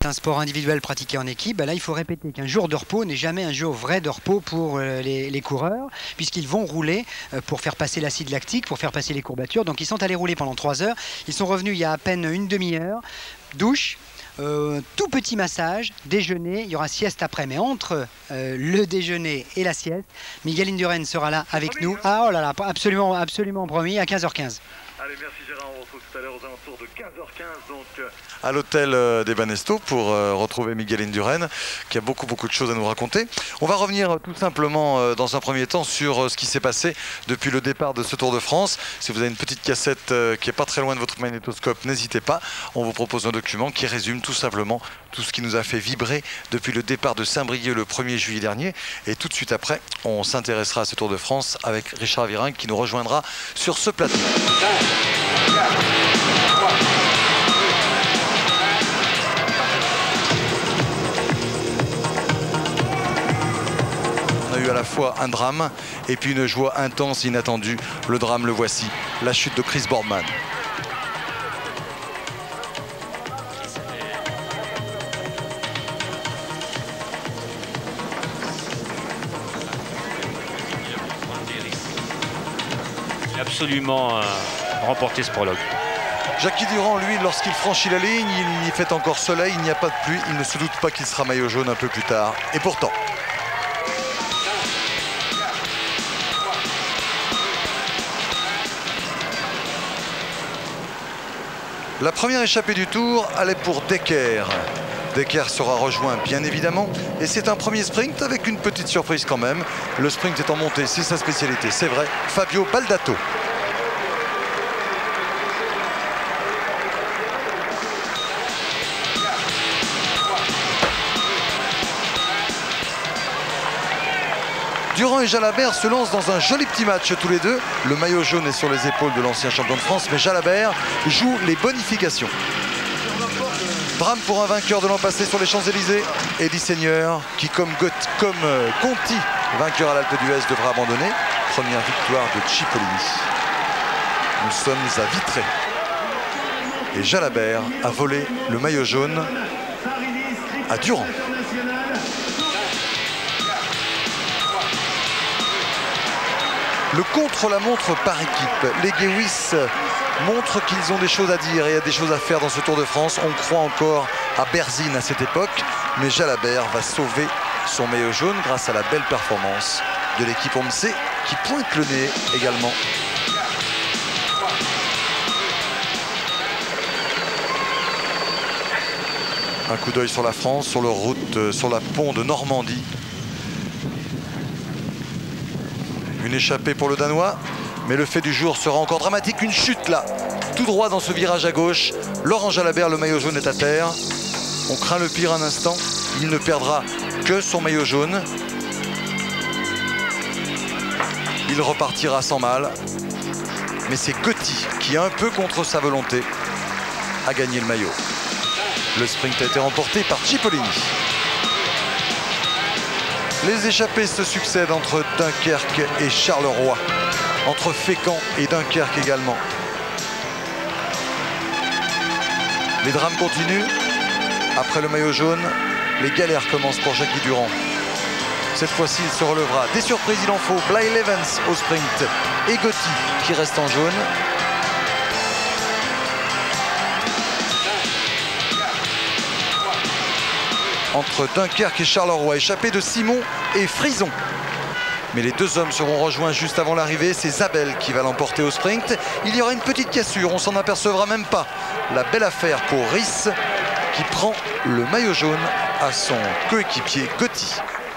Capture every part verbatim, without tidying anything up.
un sport individuel pratiqué en équipe, ben là il faut répéter qu'un jour de repos n'est jamais un jour vrai de repos pour les, les coureurs, puisqu'ils vont rouler pour faire passer l'acide lactique, pour faire passer les courbatures. Donc ils sont allés rouler pendant trois heures. Ils sont revenus il y a à peine une demi-heure, douche, Euh, tout petit massage, déjeuner, il y aura sieste après, mais entre euh, le déjeuner et la sieste, Miguel Indurain sera là avec nous. Ah oh là là, absolument, absolument promis, à quinze heures quinze. Allez, merci Gérard, on retrouve tout à l'heure aux alentours de quinze heures quinze. Donc, euh... à l'hôtel euh, des Banesto pour euh, retrouver Miguel Indurain, qui a beaucoup beaucoup de choses à nous raconter. On va revenir euh, tout simplement euh, dans un premier temps sur euh, ce qui s'est passé depuis le départ de ce Tour de France. Si vous avez une petite cassette euh, qui est pas très loin de votre magnétoscope, n'hésitez pas. On vous propose un document qui résume tout simplement tout ce qui nous a fait vibrer depuis le départ de Saint-Brieuc le premier juillet dernier. Et tout de suite après, on s'intéressera à ce Tour de France avec Richard Virenque qui nous rejoindra sur ce plateau. On a eu à la fois un drame et puis une joie intense et inattendue. Le drame, le voici, la chute de Chris Boardman. Absolument euh, remporté ce prologue. Jackie Durand, lui, lorsqu'il franchit la ligne, il y fait encore soleil, il n'y a pas de pluie, il ne se doute pas qu'il sera maillot jaune un peu plus tard. Et pourtant... La première échappée du Tour allait pour Decker. Decker sera rejoint bien évidemment et c'est un premier sprint avec une petite surprise quand même. Le sprint est en montée, c'est sa spécialité, c'est vrai. Fabio Baldato. Durand et Jalabert se lancent dans un joli petit match tous les deux. Le maillot jaune est sur les épaules de l'ancien champion de France, mais Jalabert joue les bonifications. Drame pour un vainqueur de l'an passé sur les Champs-Élysées. Eddie Seigneur, qui comme, comme euh, Conti, vainqueur à l'Alpe d'Huez, devra abandonner. Première victoire de Cipollini. Nous sommes à Vitré. Et Jalabert a volé le maillot jaune à Durand. Le contre-la-montre par équipe. Les Gewis montrent qu'ils ont des choses à dire et des choses à faire dans ce Tour de France. On croit encore à Berzine à cette époque, mais Jalabert va sauver son maillot jaune grâce à la belle performance de l'équipe Omse qui pointe le nez également. Un coup d'œil sur la France, sur leur route, sur la pont de Normandie. Une échappée pour le Danois, mais le fait du jour sera encore dramatique. Une chute là, tout droit dans ce virage à gauche. Laurent Jalabert, le maillot jaune, est à terre. On craint le pire un instant. Il ne perdra que son maillot jaune. Il repartira sans mal. Mais c'est Gotti qui, un peu contre sa volonté, a gagné le maillot. Le sprint a été remporté par Cipollini. Les échappées se succèdent entre Dunkerque et Charleroi, entre Fécamp et Dunkerque également. Les drames continuent. Après le maillot jaune, les galères commencent pour Jackie Durand. Cette fois-ci, il se relèvera. Des surprises, il en faut. Blythe Evans au sprint et Gotti qui reste en jaune. Entre Dunkerque et Charleroi, échappé de Simon et Frison. Mais les deux hommes seront rejoints juste avant l'arrivée. C'est Zabel qui va l'emporter au sprint. Il y aura une petite cassure, on s'en apercevra même pas. La belle affaire pour Rhys qui prend le maillot jaune à son coéquipier Gotti.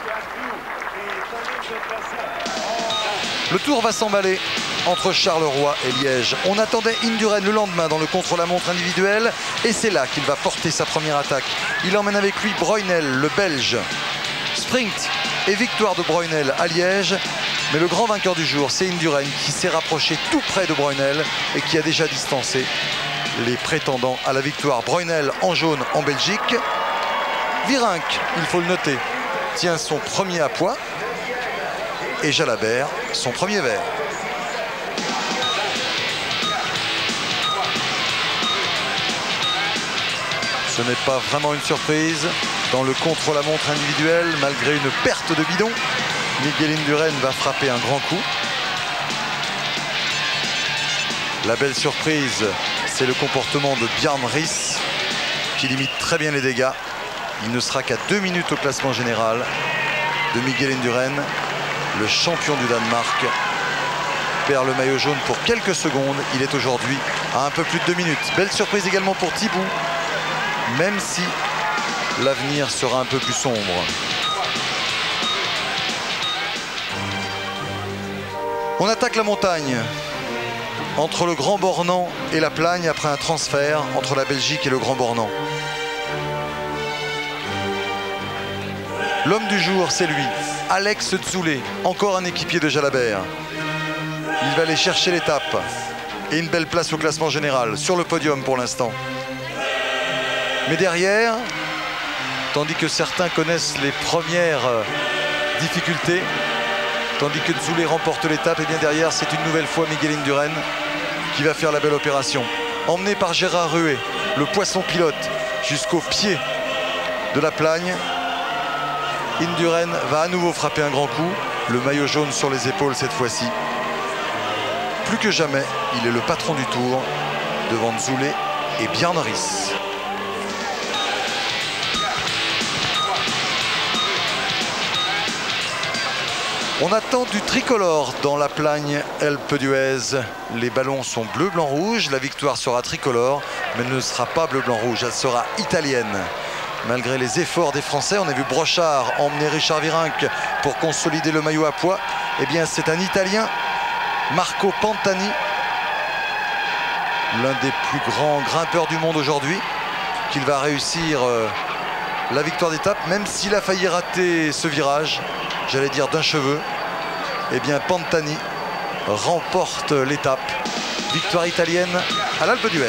Le tour va s'emballer entre Charleroi et Liège. On attendait Indurain le lendemain dans le contre-la-montre individuel et c'est là qu'il va porter sa première attaque. Il emmène avec lui Breugnel, le Belge. Sprint et victoire de Breugnel à Liège. Mais le grand vainqueur du jour, c'est Indurain qui s'est rapproché tout près de Breugnel et qui a déjà distancé les prétendants à la victoire. Breugnel en jaune en Belgique. Virenque, il faut le noter, tient son premier à poids. Et Jalabert, son premier vert. Ce Ce n'est pas vraiment une surprise. Dans le contre-la-montre individuel, malgré une perte de bidon, Miguel Indurain va frapper un grand coup. La belle surprise, c'est le comportement de Bjarne Riis, qui limite très bien les dégâts. Il ne sera qu'à deux minutes au classement général de Miguel Indurain. Le champion du Danemark perd le maillot jaune pour quelques secondes. Il est aujourd'hui à un peu plus de deux minutes. Belle surprise également pour Thibaut, même si l'avenir sera un peu plus sombre. On attaque la montagne entre le Grand Bornand et la Plagne après un transfert entre la Belgique et le Grand Bornand. L'homme du jour, c'est lui, Alex Zoulet, encore un équipier de Jalabert. Il va aller chercher l'étape et une belle place au classement général, sur le podium pour l'instant. Mais derrière, tandis que certains connaissent les premières difficultés, tandis que Zoulet remporte l'étape, et bien derrière, c'est une nouvelle fois Miguel Indurain qui va faire la belle opération. Emmené par Gérard Ruet, le poisson pilote, jusqu'au pied de la Plagne. Indurain va à nouveau frapper un grand coup, le maillot jaune sur les épaules cette fois-ci. Plus que jamais, il est le patron du tour devant Zoulet et Bjarne Riis. On attend du tricolore dans la Plagne Alpe d'Huez. Les ballons sont bleu, blanc, rouge. La victoire sera tricolore, mais elle ne sera pas bleu, blanc, rouge. Elle sera italienne. Malgré les efforts des Français, on a vu Brochard emmener Richard Virenque pour consolider le maillot à pois. Eh bien, c'est un Italien, Marco Pantani, l'un des plus grands grimpeurs du monde aujourd'hui, qu'il va réussir euh, la victoire d'étape, même s'il a failli rater ce virage, j'allais dire d'un cheveu. Eh bien, Pantani remporte l'étape. Victoire italienne à l'Alpe d'Huez.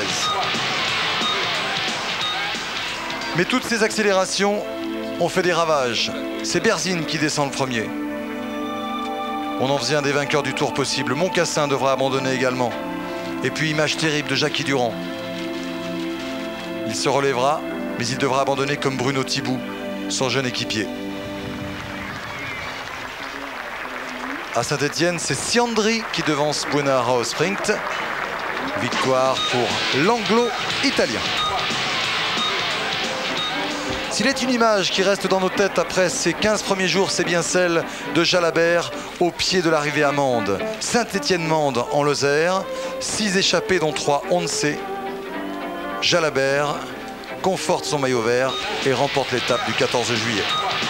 Mais toutes ces accélérations ont fait des ravages. C'est Berzin qui descend le premier. On en faisait un des vainqueurs du tour possible. Moncassin devra abandonner également. Et puis, image terrible de Jackie Durand. Il se relèvera, mais il devra abandonner comme Bruno Thibaut, son jeune équipier. À Saint-Etienne, c'est Siandri qui devance Buenara au sprint. Victoire pour l'anglo-italien. S'il est une image qui reste dans nos têtes après ces quinze premiers jours, c'est bien celle de Jalabert au pied de l'arrivée à Mende. Saint-Étienne-Mende en Lozère, six échappés dont trois Once. Jalabert conforte son maillot vert et remporte l'étape du quatorze juillet.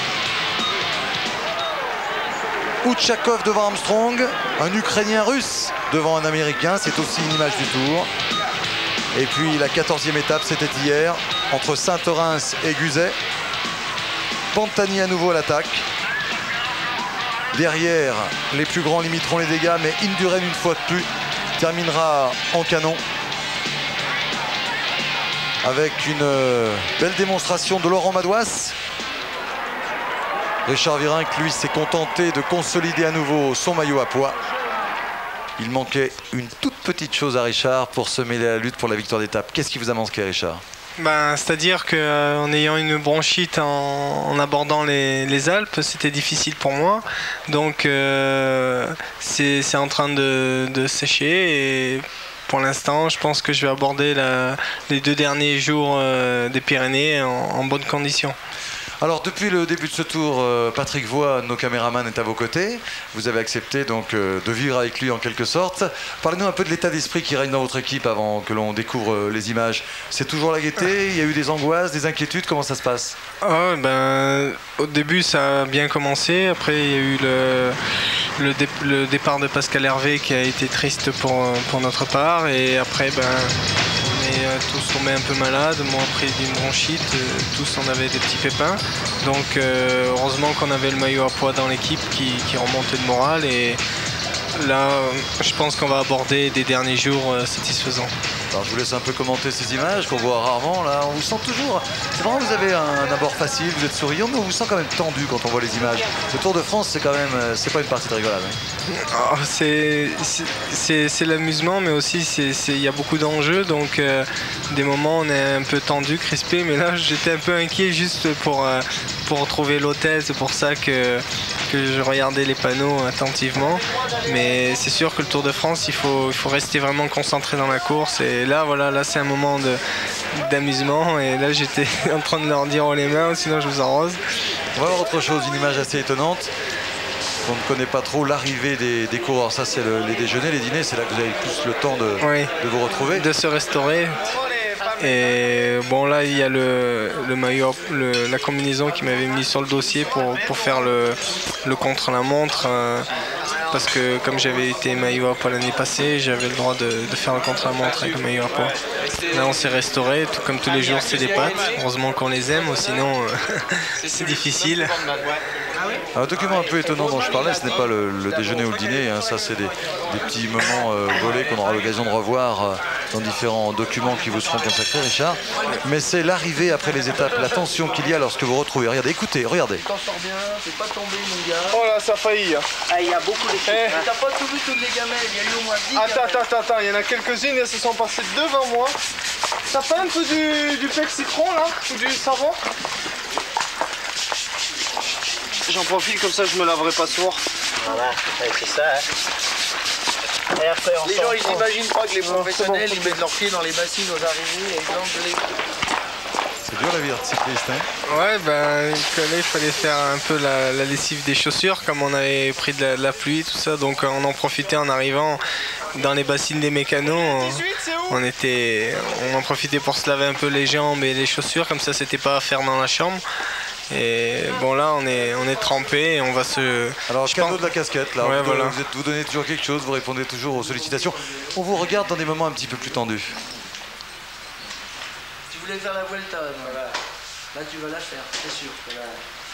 Outchakov devant Armstrong, un Ukrainien russe devant un Américain, c'est aussi une image du tour. Et puis la quatorzième étape, c'était hier, entre Saint-Orens et Guzet. Pantani à nouveau à l'attaque. Derrière, les plus grands limiteront les dégâts, mais Indurain, une fois de plus, terminera en canon. Avec une belle démonstration de Laurent Madouas. Richard Virenque, lui, s'est contenté de consolider à nouveau son maillot à pois. Il manquait une toute petite chose à Richard pour se mêler à la lutte pour la victoire d'étape. Qu'est-ce qui vous a manqué, Richard? Ben, c'est-à-dire qu'en euh, ayant une bronchite en, en abordant les, les Alpes, c'était difficile pour moi. Donc euh, c'est en train de, de sécher et pour l'instant, je pense que je vais aborder la, les deux derniers jours euh, des Pyrénées en, en bonnes conditions. Alors depuis le début de ce tour, Patrick Voix, nos caméramans, est à vos côtés. Vous avez accepté donc de vivre avec lui en quelque sorte. Parlez-nous un peu de l'état d'esprit qui règne dans votre équipe avant que l'on découvre les images. C'est toujours la gaieté? Il y a eu des angoisses, des inquiétudes? Comment ça se passe? Oh, ben, au début, ça a bien commencé. Après, il y a eu le, le, dé, le départ de Pascal Hervé qui a été triste pour, pour notre part. Et après, ben... Et euh, tous tombés un peu malades, moi pris d'une bronchite, euh, tous on avait des petits pépins. Donc euh, heureusement qu'on avait le maillot à pois dans l'équipe qui, qui remontait le moral. Et là, je pense qu'on va aborder des derniers jours euh, satisfaisants. Alors je vous laisse un peu commenter ces images qu'on voit rarement là. On vous sent toujours, c'est vraiment, vous avez un abord facile, vous êtes souriant, mais on vous sent quand même tendu quand on voit les images. Le Tour de France, c'est quand même, c'est pas une partie de rigolade. Hein. Oh, c'est c'est l'amusement, mais aussi il y a beaucoup d'enjeux, donc euh, des moments on est un peu tendu, crispé, mais là j'étais un peu inquiet juste pour, euh, pour trouver l'hôtel, c'est pour ça que, que je regardais les panneaux attentivement. Mais c'est sûr que le Tour de France, il faut, il faut rester vraiment concentré dans la course, et là voilà, là c'est un moment d'amusement, et là j'étais en train de leur dire oh les mains, sinon je vous arrose. On va voir autre chose, une image assez étonnante. On ne connaît pas trop l'arrivée des, des coureurs. Ça, c'est le, les déjeuners, les dîners. C'est là que vous avez plus le temps de, oui, de vous retrouver. De se restaurer. Et bon, là, il y a le, le maillot, le, la combinaison qui m'avait mis sur le dossier pour, pour faire le, le contre-la-montre. Euh, parce que comme j'avais été maillot à poids l'année passée, j'avais le droit de, de faire le contre-la-montre avec le maillot à poids. Là, on s'est restauré. Tout comme tous les jours, c'est des pâtes. Heureusement qu'on les aime, sinon c'est difficile. Un document un peu étonnant dont je parlais, ce n'est pas le, le déjeuner ou le dîner, hein. Ça c'est des, des petits moments euh, volés qu'on aura l'occasion de revoir euh, dans différents documents qui vous seront consacrés, Richard. Mais c'est l'arrivée après les étapes, la tension qu'il y a lorsque vous retrouvez. Regardez, écoutez, regardez. Tu t'en sors bien, t'es pas tombé mon gars. Oh là, ça a failli. Ah, il y a beaucoup d'équipes. Eh. T'as pas tout vu toutes les gamelles, il y a eu au moins dix Attends, gamelles. attends, attends, attends, il y en a quelques-unes, elles se sont passées devant moi. T'as pas un peu du, du pec citron là, ou du savon? J'en profite, comme ça je me laverai pas ce soir. Voilà, c'est ça. Hein. Et après, on les gens, ils n'imaginent pas que les professionnels, ils mettent leurs pieds dans les bassines aux arrivées et ils lancent les... C'est dur la vie de cycliste, hein. Ouais, ben il fallait faire un peu la, la lessive des chaussures, comme on avait pris de la, de la pluie, tout ça, donc on en profitait en arrivant dans les bassines des mécanos. On, on était, on en profitait pour se laver un peu les jambes et les chaussures, comme ça c'était pas à faire dans la chambre. Et bon, là on est, on est trempé et on va se... Alors je cadeau pense... de la casquette là, ouais, vous, voilà. vous, êtes, vous donnez toujours quelque chose, vous répondez toujours aux sollicitations. On vous regarde dans des moments un petit peu plus tendus. Tu voulais faire la Vuelta, voilà. Là tu vas la faire, c'est sûr. Voilà.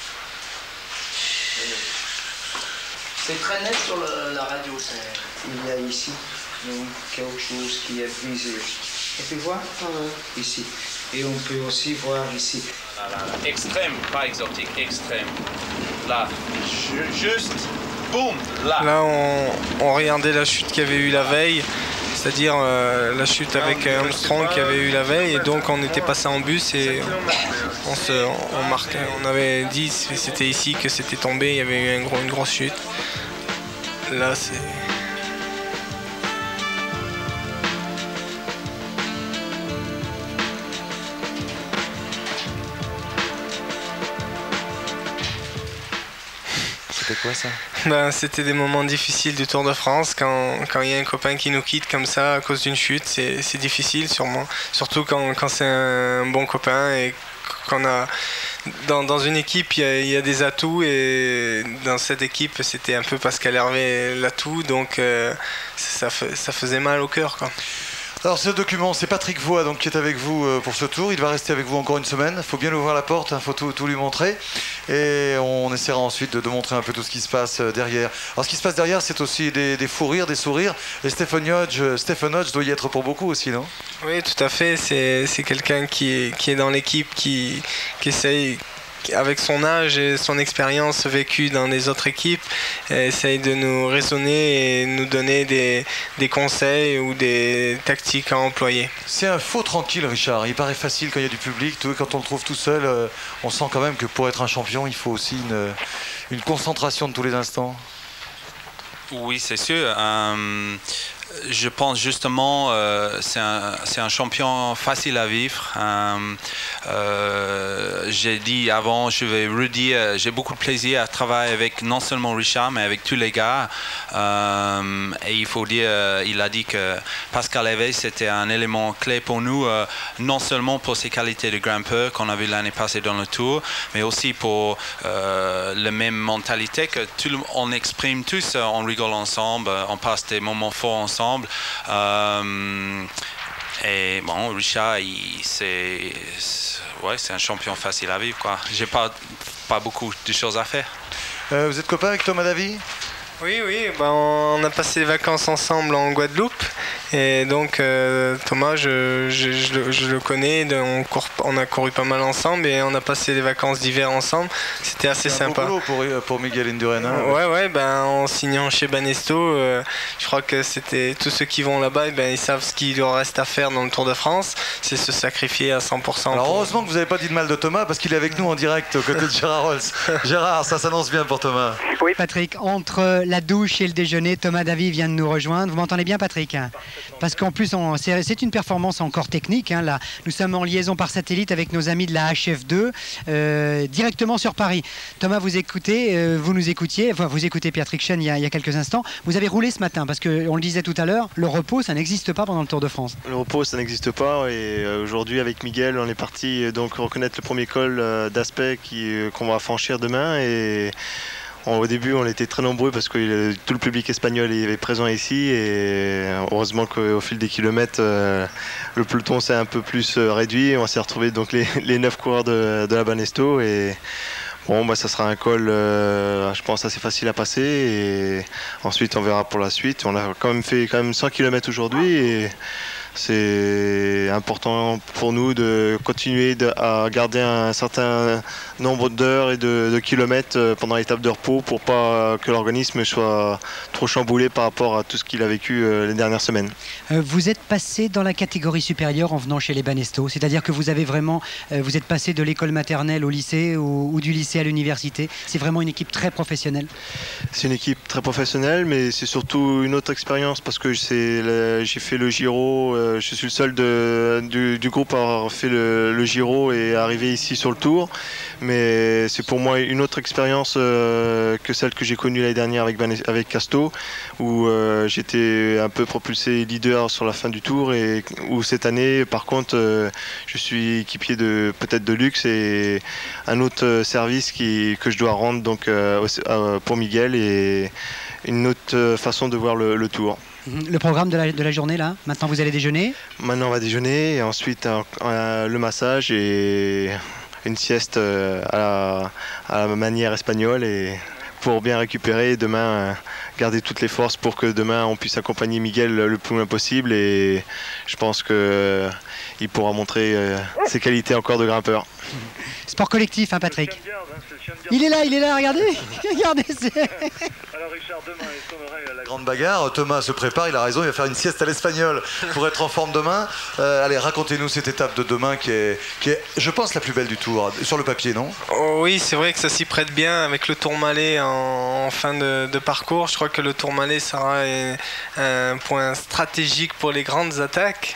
C'est très net sur le, la radio. Il y a ici donc, quelque chose qui est brisé. On peut voir euh, ici. Et on peut aussi voir ici. Là, là, là. Extrême, pas exotique, extrême. Là, juste, boum, là. Là, on, on regardait la chute qu'il y avait eu la veille, c'est-à-dire euh, la chute avec Armstrong qu'il y avait eu la veille, et donc on était passé en bus et on, se, on, marquait, on avait dit que c'était ici que c'était tombé, il y avait eu un gros, une grosse chute. Là, c'est... C'était quoi ça? Ben, c'était des moments difficiles du Tour de France. Quand, quand il y a un copain qui nous quitte comme ça à cause d'une chute, c'est difficile sûrement. Surtout quand, quand c'est un bon copain et qu'on a... Dans, dans une équipe, il y, a, il y a des atouts, et dans cette équipe, c'était un peu Pascal Hervé l'atout, donc euh, ça, ça faisait mal au cœur, quoi. Alors ce document, c'est Patrick Voix donc, qui est avec vous pour ce tour. Il va rester avec vous encore une semaine. Il faut bien lui ouvrir la porte, il hein, faut tout, tout lui montrer. Et on essaiera ensuite de, de montrer un peu tout ce qui se passe derrière. Alors ce qui se passe derrière, c'est aussi des, des fous rires, des sourires. Et Stephen Hodge, Stephen Hodge doit y être pour beaucoup aussi, non? Oui, tout à fait. C'est quelqu'un qui est, qui est dans l'équipe, qui, qui essaye... avec son âge et son expérience vécue dans les autres équipes, essaye de nous raisonner et nous donner des, des conseils ou des tactiques à employer. C'est un faux tranquille, Richard. Il paraît facile quand il y a du public. Tout, quand on le trouve tout seul, euh, on sent quand même que pour être un champion, il faut aussi une, une concentration de tous les instants. Oui, c'est sûr. Euh, je pense justement euh, c'est un, c'est un champion facile à vivre. Euh, euh, j'ai dit avant, je vais redire, j'ai beaucoup de plaisir à travailler avec non seulement Richard, mais avec tous les gars. Euh, et il faut dire, il a dit que Pascal Hervé, c'était un élément clé pour nous, euh, non seulement pour ses qualités de grimpeur qu'on a vu l'année passée dans le Tour, mais aussi pour euh, la même mentalité que tout le, on exprime tous, on rigole ensemble, on passe des moments forts ensemble. Euh, et bon, Richard, c'est ouais, c'est un champion facile à vivre, quoi. J'ai pas pas beaucoup de choses à faire. Euh, vous êtes copain avec Thomas Davy? Oui, oui, ben on a passé les vacances ensemble en Guadeloupe Et donc euh, Thomas, je, je, je, le, je le connais, on, court, on a couru pas mal ensemble et on a passé les vacances d'hiver ensemble. C'était assez C'est un sympa. beau boulot pour, pour Miguel Indurain. Hein, ouais, ouais, ben, en signant chez Banesto, euh, je crois que c'était tous ceux qui vont là-bas, ben, ils savent ce qu'il leur reste à faire dans le Tour de France, c'est se sacrifier à cent pour cent. Alors pour... heureusement que vous n'avez pas dit de mal de Thomas parce qu'il est avec nous en direct aux côtés de Gérard Rolls. Gérard, ça s'annonce bien pour Thomas. Oui, Patrick, entre la douche et le déjeuner, Thomas Davy vient de nous rejoindre. Vous m'entendez bien, Patrick? Parce qu'en plus, on, c'est, c'est une performance encore technique. Hein, là. Nous sommes en liaison par satellite avec nos amis de la H F deux, euh, directement sur Paris. Thomas, vous écoutez, euh, vous nous écoutiez, enfin, vous écoutez Patrick Chen il y, a, il y a quelques instants. Vous avez roulé ce matin, parce qu'on le disait tout à l'heure, le repos, ça n'existe pas pendant le Tour de France. Le repos, ça n'existe pas. Et aujourd'hui, avec Miguel, on est parti donc reconnaître le premier col d'Aspect qui, qu'on va franchir demain. Et au début, on était très nombreux parce que tout le public espagnol est présent ici. Et heureusement qu'au fil des kilomètres, euh, le peloton s'est un peu plus réduit. On s'est retrouvé donc les, les neuf coureurs de, de la Banesto. Et bon, bah, ça sera un col, euh, je pense, assez facile à passer. Et ensuite, on verra pour la suite. On a quand même fait quand même cent kilomètres aujourd'hui. Et c'est important pour nous de continuer de, à garder un certain nombre d'heures et de, de kilomètres pendant l'étape de repos pour pas que l'organisme soit trop chamboulé par rapport à tout ce qu'il a vécu les dernières semaines. Euh, vous êtes passé dans la catégorie supérieure en venant chez les Banesto, c'est-à-dire que vous avez vraiment, euh, vous êtes passé de l'école maternelle au lycée ou, ou du lycée à l'université. C'est vraiment une équipe très professionnelle. C'est une équipe très professionnelle, mais c'est surtout une autre expérience parce que c'est le, j'ai fait le Giro. Euh, je suis le seul de, du, du groupe à avoir fait le, le Giro et arrivé ici sur le Tour. Mais c'est pour moi une autre expérience euh, que celle que j'ai connue l'année dernière avec, avec Casto, où euh, j'étais un peu propulsé leader sur la fin du Tour et où cette année, par contre, euh, je suis équipier de peut-être de luxe et un autre service qui, que je dois rendre donc, euh, pour Miguel et une autre façon de voir le, le Tour. Le programme de la, de la journée, là, maintenant vous allez déjeuner? Maintenant on va déjeuner et ensuite euh, le massage et une sieste euh, à, la, à la manière espagnole et pour bien récupérer et demain euh, garder toutes les forces pour que demain on puisse accompagner Miguel le plus loin possible et je pense qu'il euh, pourra montrer euh, ses qualités encore de grimpeur. Sport collectif, hein, Patrick? Il est là, il est là, regardez, regardez. C'est... Alors Richard, demain, est-ce qu'on aurait la grande bagarre? Thomas se prépare, il a raison, il va faire une sieste à l'espagnol pour être en forme demain. Euh, allez, racontez-nous cette étape de demain qui est, qui est, je pense, la plus belle du Tour, sur le papier, non? Oh, oui, c'est vrai que ça s'y prête bien avec le Tourmalet en, en fin de, de parcours. Je crois que le Tourmalet sera un point stratégique pour les grandes attaques.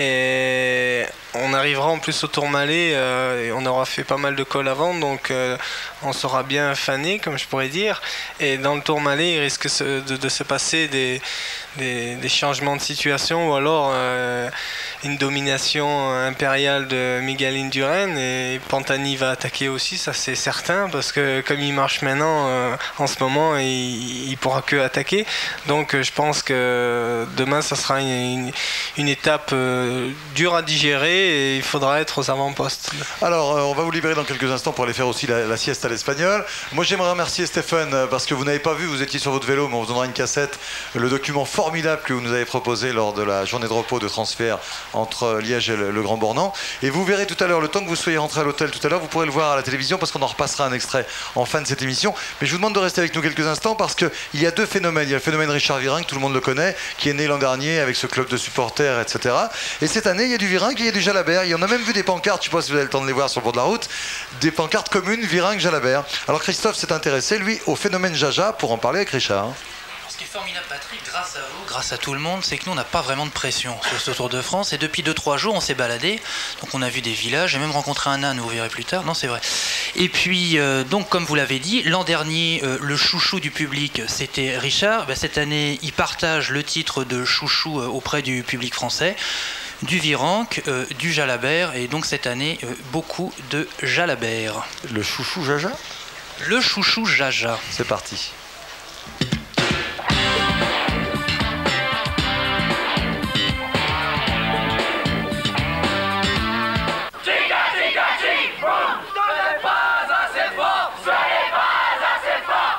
Et on arrivera en plus au Tourmalet, euh, et on aura fait pas mal de cols avant, donc euh, on sera bien fané, comme je pourrais dire. Et dans le Tourmalet, il risque de, de, de se passer des, des, des changements de situation ou alors euh, une domination impériale de Miguel Indurain. Et Pantani va attaquer aussi, ça c'est certain, parce que comme il marche maintenant, euh, en ce moment, il, il pourra que attaquer. Donc je pense que demain, ça sera une, une, une étape euh, dure à digérer. Et il faudra être aux avant-postes. Alors, euh, on va vous libérer dans quelques instants pour aller faire aussi la, la sieste à l'espagnol. Moi, j'aimerais remercier Stéphane euh, parce que vous n'avez pas vu, vous étiez sur votre vélo, mais on vous donnera une cassette, le document formidable que vous nous avez proposé lors de la journée de repos de transfert entre Liège et le, le Grand Bornand. Et vous verrez tout à l'heure, le temps que vous soyez rentré à l'hôtel tout à l'heure, vous pourrez le voir à la télévision parce qu'on en repassera un extrait en fin de cette émission. Mais je vous demande de rester avec nous quelques instants parce qu'il y a deux phénomènes. Il y a le phénomène Richard Virenque, tout le monde le connaît, qui est né l'an dernier avec ce club de supporters, et cetera. Et cette année, il y a du Virenque et il y a du Jalabert. On a même vu des pancartes, je ne sais pas si vous avez le temps de les voir sur le bord de la route, des pancartes communes Virenque-Jalabert. Alors Christophe s'est intéressé, lui, au phénomène Jaja pour en parler avec Richard. Ce qui est formidable, Patrick, grâce à vous, grâce à tout le monde, c'est que nous, on n'a pas vraiment de pression sur ce Tour de France. Et depuis deux trois jours, on s'est baladé. Donc on a vu des villages, j'ai même rencontré un âne, vous verrez plus tard. Non, c'est vrai. Et puis, euh, donc, comme vous l'avez dit, l'an dernier, euh, le chouchou du public, c'était Richard. Ben, cette année, il partage le titre de chouchou euh, auprès du public français. Du Virenque, euh, du Jalabert et donc cette année euh, beaucoup de Jalabert. Le chouchou Jaja? Le chouchou Jaja. C'est parti.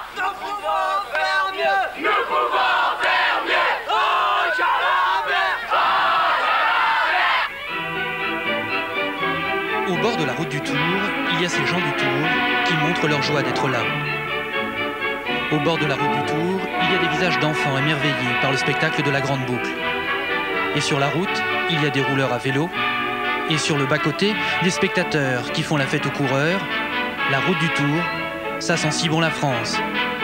Nous pouvons faire mieux. Oh, Jalabert. du Tour, il y a ces gens du Tour qui montrent leur joie d'être là. Au bord de la route du Tour, il y a des visages d'enfants émerveillés par le spectacle de la Grande Boucle. Et sur la route, il y a des rouleurs à vélo. Et sur le bas-côté, des spectateurs qui font la fête aux coureurs. La route du Tour, ça sent si bon la France.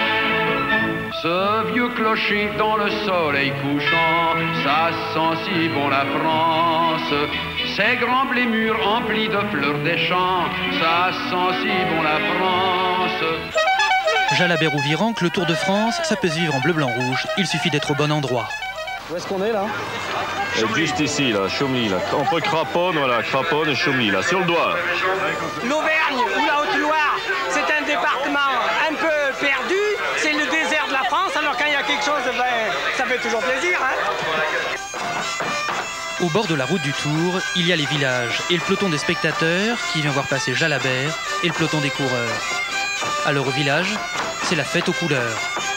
Ce vieux clocher dans le soleil couchant, ça sent si bon la France. Ces grands blés mûrs remplis de fleurs des champs, ça sent si bon la France. Jalabert ou Virenque, le Tour de France, ça peut se vivre en bleu, blanc, rouge. Il suffit d'être au bon endroit. Où est-ce qu'on est là? Juste ici, là, Chaumy, là. Entre Craponne, voilà, Craponne et Chaumy, là, sur le doigt. L'Auvergne ou la Haute-Loire, c'est un département un peu perdu. C'est le désert de la France, alors quand il y a quelque chose, ben, ça fait toujours plaisir. Hein. Au bord de la route du Tour, il y a les villages et le peloton des spectateurs qui vient voir passer Jalabert et le peloton des coureurs. Alors au village, c'est la fête aux couleurs.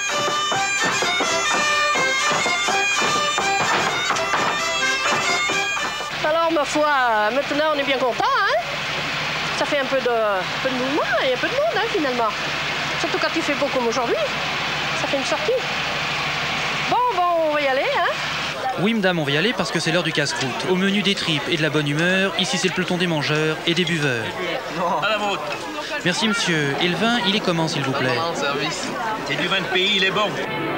Alors ma foi, maintenant on est bien content, hein. Ça fait un peu de, un peu de mouvement et un peu de monde, hein, finalement. Surtout quand il fait beau comme aujourd'hui, ça fait une sortie. Bon, bon, on va y aller, hein. Oui, madame, on va y aller parce que c'est l'heure du casse-croûte. Au menu des tripes et de la bonne humeur, ici c'est le peloton des mangeurs et des buveurs. À la vôtre. Merci, monsieur. Et le vin, il est comment, s'il vous plaît? C'est du vin de pays, il est bon.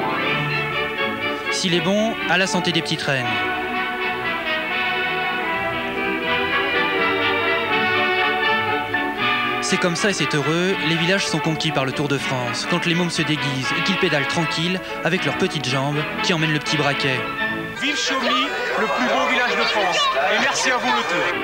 S'il est bon, à la santé des petites reines. C'est comme ça et c'est heureux, les villages sont conquis par le Tour de France, quand les mômes se déguisent et qu'ils pédalent tranquilles avec leurs petites jambes qui emmènent le petit braquet. Vive Chaumy, le plus beau village de France. Et merci à vous le Tour.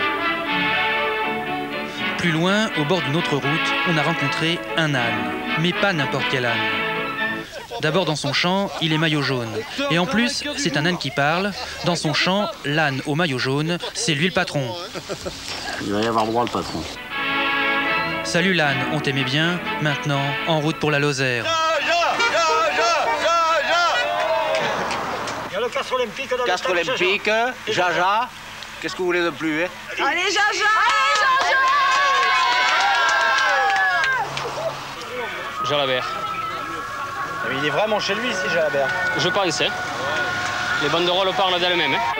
Plus loin, au bord d'une autre route, on a rencontré un âne, mais pas n'importe quel âne. D'abord dans son champ, il est maillot jaune. Et en plus, c'est un âne qui parle. Dans son champ, l'âne au maillot jaune, c'est lui le patron. Il va y avoir droit le patron. Salut l'âne, on t'aimait bien. Maintenant, en route pour la Lozère. Il y a le castre olympique dans Castre olympique, Jaja. Qu'est-ce que vous voulez de plus, hein? Allez Jaja! Allez Jaja! Jalabert. Mais il est vraiment chez lui ici, Jalabert. Je pense, hein. Les banderoles parlent d'elles-mêmes, hein.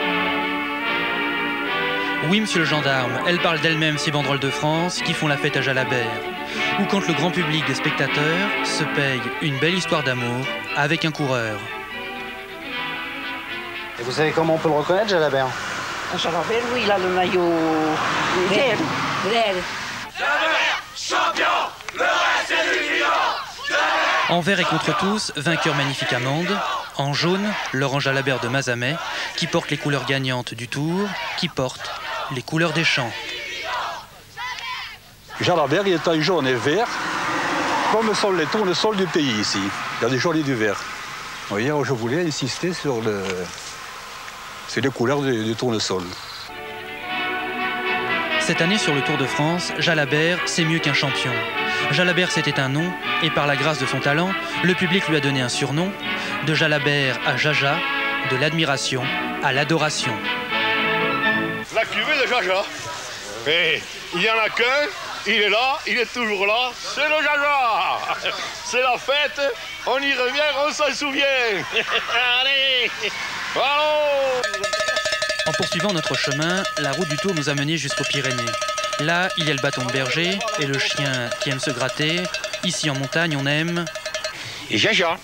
Oui, monsieur le gendarme, elles parlent d'elles-mêmes, ces banderoles de France qui font la fête à Jalabert. Ou quand le grand public des spectateurs se paye une belle histoire d'amour avec un coureur. Et vous savez comment on peut le reconnaître, Jalabert? Jalabert, oui, il a le maillot vert. Vert. Jalabert, champion, le reste est du vivant. En vert et contre tous, vainqueur magnifique amende. En jaune, Laurent Jalabert de Mazamet, qui porte les couleurs gagnantes du Tour, qui porte les couleurs des champs. Jalabert, il est en jaune et vert, comme sont les tournesols du pays ici. Il y a du jaune et du vert. Vous voyez, je voulais insister sur, le, sur les couleurs du, du tournesol. Cette année sur le Tour de France, Jalabert, c'est mieux qu'un champion. Jalabert, c'était un nom, et par la grâce de son talent, le public lui a donné un surnom. De Jalabert à Jaja, de l'admiration à l'adoration. La cuvée de Jaja. Et il n'y en a qu'un, il est là, il est toujours là, c'est le Jaja. C'est la fête, on y revient, on s'en souvient. Allez, allons. En poursuivant notre chemin, la route du Tour nous a menés jusqu'aux Pyrénées. Là, il y a le bâton de berger et le chien qui aime se gratter. Ici en montagne, on aime... Et Jaja.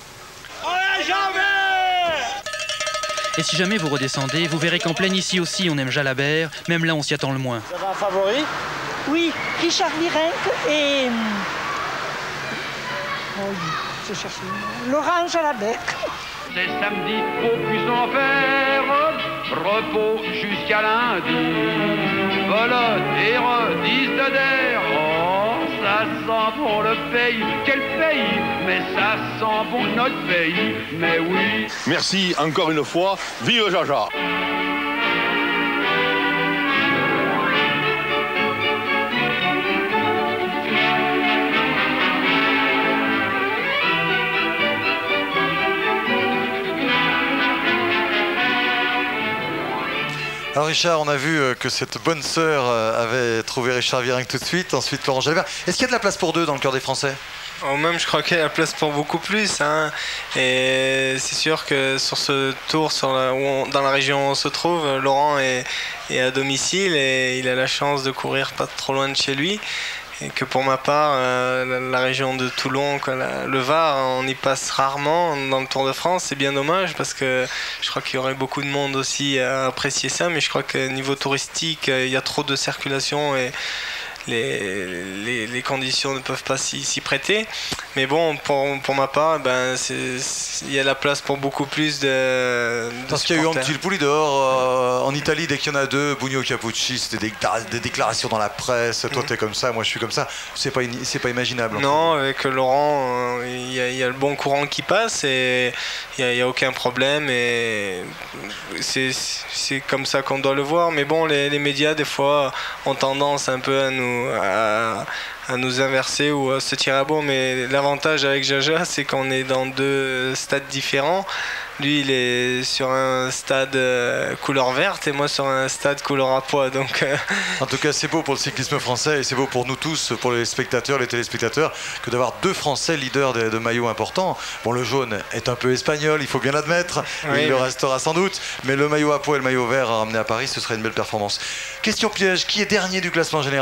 Et si jamais vous redescendez, vous verrez qu'en pleine ici aussi, on aime Jalabert. Même là, on s'y attend le moins. Vous avez un favori? Oui, Richard Virenque et... Oh, je cherche le nom. Laurent Jalabert. C'est samedi, faut plus en faire. Repos jusqu'à lundi. Volote et redis de der. Oh, ça sent bon le pays. Quel pays? Mais ça sent bon notre pays. Mais oui. Merci encore une fois. Vive Jaja. Alors Alors Richard, on a vu que cette bonne sœur avait trouvé Richard Virenque tout de suite, ensuite Laurent Jalabert. Est-ce qu'il y a de la place pour deux dans le cœur des Français ? Oh, même, je crois qu'il y a la place pour beaucoup plus. Hein. Et c'est sûr que sur ce tour, sur la, où on, dans la région où on se trouve, Laurent est, est à domicile et il a la chance de courir pas trop loin de chez lui. Et que pour ma part, euh, la, la région de Toulon, quoi, la, le Var, on y passe rarement dans le Tour de France. C'est bien dommage parce que je crois qu'il y aurait beaucoup de monde aussi à apprécier ça. Mais je crois que niveau touristique, il y a trop de circulation et Les, les, les conditions ne peuvent pas s'y, s'y prêter. Mais bon, pour, pour ma part, ben, il y a la place pour beaucoup plus de, de Parce qu'il y a eu Anquetil Poulidor euh, en Italie, dès qu'il y en a deux, Bugno Capucci, c'était des, des déclarations dans la presse. Toi, mmh. t'es comme ça, moi, je suis comme ça. C'est pas, c'est pas imaginable. Non, avec Laurent, il y, y a le bon courant qui passe et il n'y a, a aucun problème. Et c'est, c'est comme ça qu'on doit le voir. Mais bon, les, les médias, des fois, ont tendance un peu à nous À, à nous inverser ou à se tirer à bourre, mais l'avantage avec Jaja, c'est qu'on est dans deux stades différents. Lui, il est sur un stade euh, couleur verte et moi sur un stade couleur à pois. Donc, euh... En tout cas, c'est beau pour le cyclisme français et c'est beau pour nous tous, pour les spectateurs, les téléspectateurs, que d'avoir deux Français leaders de, de maillots importants. Bon, le jaune est un peu espagnol, il faut bien l'admettre, oui, il le restera sans doute, mais le maillot à pois et le maillot vert à ramener à Paris, ce serait une belle performance. Question piège, qui est dernier du classement général ?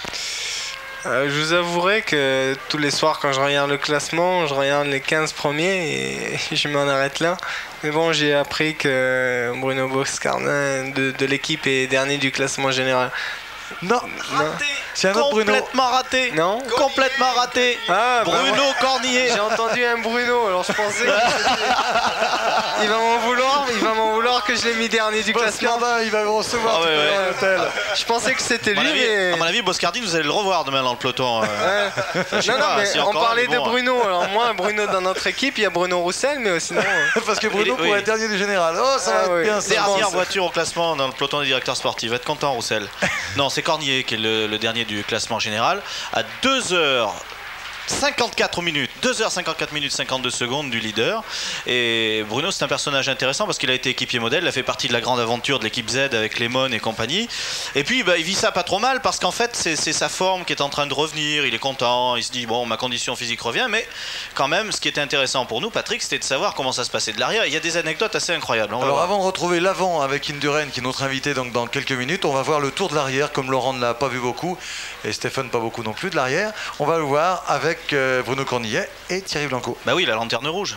Euh, je vous avouerai que tous les soirs quand je regarde le classement, je regarde les quinze premiers et je m'en arrête là. Mais bon, j'ai appris que Bruno Boscardin de, de l'équipe est dernier du classement général. Non, raté. C'est un autre Bruno. Complètement raté. Non. Complètement raté. Ah, Bruno bah, Cornier. J'ai entendu un Bruno, alors je pensais que il va m'en vouloir, il va m'en vouloir que je l'ai mis dernier du classement. Il va me recevoir ah, ouais, ouais. à l'hôtel. Je pensais que c'était lui, avis, mais... À mon avis, Boscardi, vous allez le revoir demain dans le peloton. Euh... Ouais. Non, non, mais on parlait de Bruno. Alors moi, Bruno dans notre équipe, il y a Bruno Roussel, mais sinon... Parce que Bruno pourrait oui. être dernier du général. Oh, ça ah, va oui. être bien. Dernière voiture au classement dans le peloton des directeurs sportifs. Va être content, Roussel. Non, c'est Cornier qui est le, le dernier du classement général à deux heures cinquante-quatre minutes, deux heures cinquante-quatre minutes cinquante-deux secondes du leader. Et Bruno, c'est un personnage intéressant parce qu'il a été équipier modèle, il a fait partie de la grande aventure de l'équipe Z avec Lemon et compagnie. Et puis bah, il vit ça pas trop mal parce qu'en fait c'est, c'est sa forme qui est en train de revenir, il est content, il se dit bon, ma condition physique revient, mais quand même ce qui était intéressant pour nous, Patrick, c'était de savoir comment ça se passait de l'arrière. Il y a des anecdotes assez incroyables. On Alors avant de retrouver l'avant avec Indurain qui est notre invité donc dans quelques minutes, on va voir le tour de l'arrière comme Laurent ne l'a pas vu beaucoup et Stéphane pas beaucoup non plus de l'arrière. On va le voir avec euh, Bruno Cornillet et Thierry Blanco. Bah oui, la lanterne rouge.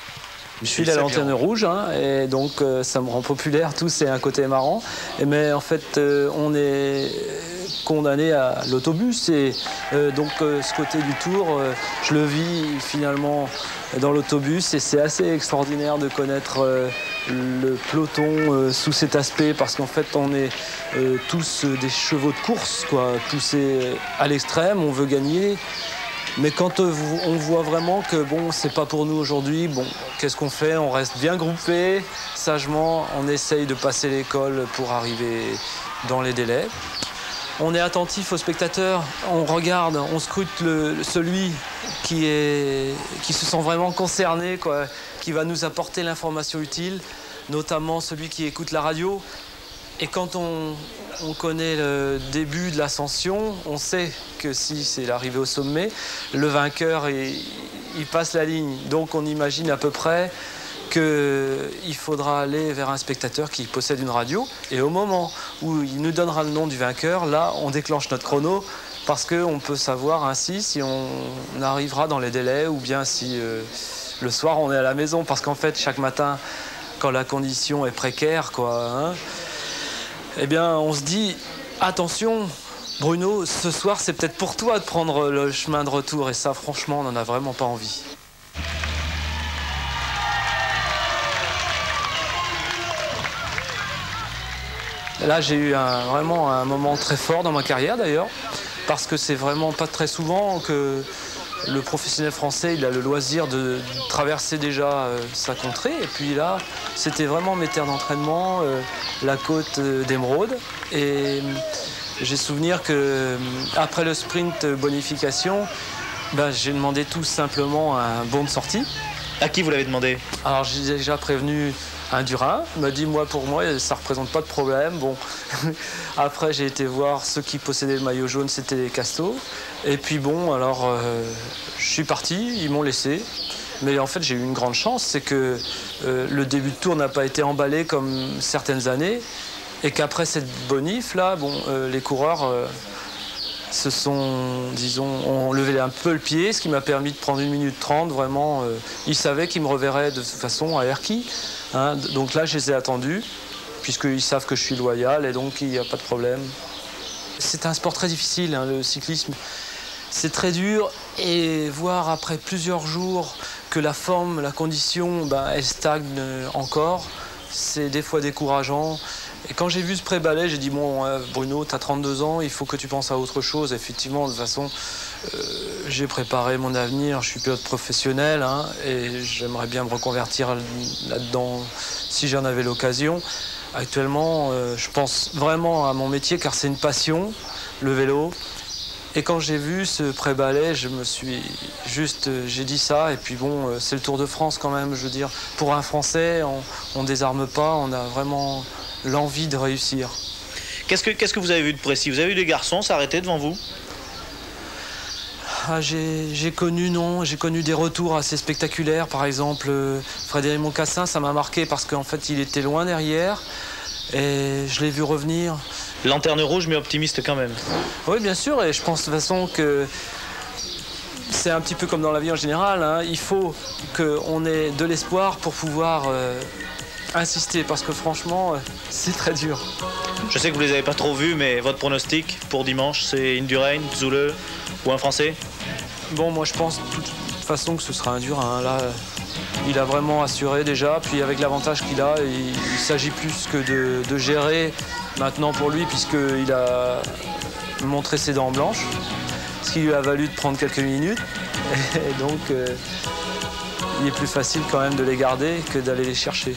Je suis la lanterne rouge hein, et donc euh, ça me rend populaire, tout c'est un côté marrant. Et, mais en fait, euh, on est condamné à l'autobus et euh, donc euh, ce côté du tour, euh, je le vis finalement dans l'autobus et c'est assez extraordinaire de connaître euh, le peloton euh, sous cet aspect parce qu'en fait on est euh, tous euh, des chevaux de course, quoi, poussés à l'extrême, on veut gagner. Mais quand on voit vraiment que bon, c'est pas pour nous aujourd'hui, bon, qu'est-ce qu'on fait ? On reste bien groupé, sagement, on essaye de passer l'école pour arriver dans les délais. On est attentif aux spectateurs, on regarde, on scrute le, celui qui, est, qui se sent vraiment concerné, quoi, qui va nous apporter l'information utile, notamment celui qui écoute la radio. Et quand on, on connaît le début de l'ascension, on sait que si c'est l'arrivée au sommet, le vainqueur, il, il passe la ligne. Donc on imagine à peu près qu'il faudra aller vers un spectateur qui possède une radio. Et au moment où il nous donnera le nom du vainqueur, là, on déclenche notre chrono parce qu'on peut savoir ainsi si on arrivera dans les délais ou bien si euh, le soir on est à la maison. Parce qu'en fait, chaque matin, quand la condition est précaire, quoi, hein, eh bien, on se dit, attention, Bruno, ce soir, c'est peut-être pour toi de prendre le chemin de retour. Et ça, franchement, on n'en a vraiment pas envie. Là, j'ai eu un, vraiment un moment très fort dans ma carrière, d'ailleurs, parce que c'est vraiment pas très souvent que le professionnel français, il a le loisir de traverser déjà euh, sa contrée. Et puis là, c'était vraiment mes terres d'entraînement, euh, la côte euh, d'Émeraude. Et euh, j'ai souvenir que euh, après le sprint bonification, ben, j'ai demandé tout simplement un bon de sortie. À qui vous l'avez demandé ? Alors j'ai déjà prévenu un Durin. Il m'a dit, moi, pour moi, ça ne représente pas de problème. Bon. Après, j'ai été voir ceux qui possédaient le maillot jaune, c'était les Castos. Et puis bon, alors, euh, je suis parti, ils m'ont laissé. Mais en fait, j'ai eu une grande chance, c'est que euh, le début de tour n'a pas été emballé comme certaines années. Et qu'après cette bonif, là, bon, euh, les coureurs euh, se sont, disons, ont levé un peu le pied, ce qui m'a permis de prendre une minute trente. Vraiment, euh, ils savaient qu'ils me reverraient de toute façon à Erquy. Hein, donc là, je les ai attendus, puisqu'ils savent que je suis loyal et donc il n'y a pas de problème. C'est un sport très difficile, hein, le cyclisme. C'est très dur et voir après plusieurs jours que la forme, la condition, ben, elle stagne encore, c'est des fois décourageant. Et quand j'ai vu ce pré-balai, j'ai dit, bon, euh, Bruno, tu as trente-deux ans, il faut que tu penses à autre chose. Effectivement, de toute façon, euh, j'ai préparé mon avenir, je suis pilote professionnel hein, et j'aimerais bien me reconvertir là-dedans si j'en avais l'occasion. Actuellement, euh, je pense vraiment à mon métier car c'est une passion, le vélo. Et quand j'ai vu ce pré-balai, je me suis juste, j'ai dit ça. Et puis bon, c'est le Tour de France quand même, je veux dire. Pour un Français, on ne désarme pas, on a vraiment l'envie de réussir. Qu'est-ce que, qu'est-ce que vous avez vu de précis? Vous avez vu des garçons s'arrêter devant vous? Ah, j'ai, j'ai connu, non, j'ai connu des retours assez spectaculaires. Par exemple, euh, Frédéric Moncassin, ça m'a marqué parce qu'en fait, il était loin derrière. Et je l'ai vu revenir. Lanterne rouge, mais optimiste quand même. Oui, bien sûr, et je pense de toute façon que c'est un petit peu comme dans la vie en général. Hein. Il faut qu'on ait de l'espoir pour pouvoir euh, insister, parce que franchement, euh, c'est très dur. Je sais que vous ne les avez pas trop vus, mais votre pronostic pour dimanche, c'est Indurain, Zoule ou un Français? Bon, moi je pense de toute façon que ce sera un dur. Hein. Là, il a vraiment assuré déjà, puis avec l'avantage qu'il a, il, il s'agit plus que de, de gérer maintenant pour lui, puisqu'il a montré ses dents blanches, ce qui lui a valu de prendre quelques minutes. Et donc, euh, il est plus facile quand même de les garder que d'aller les chercher.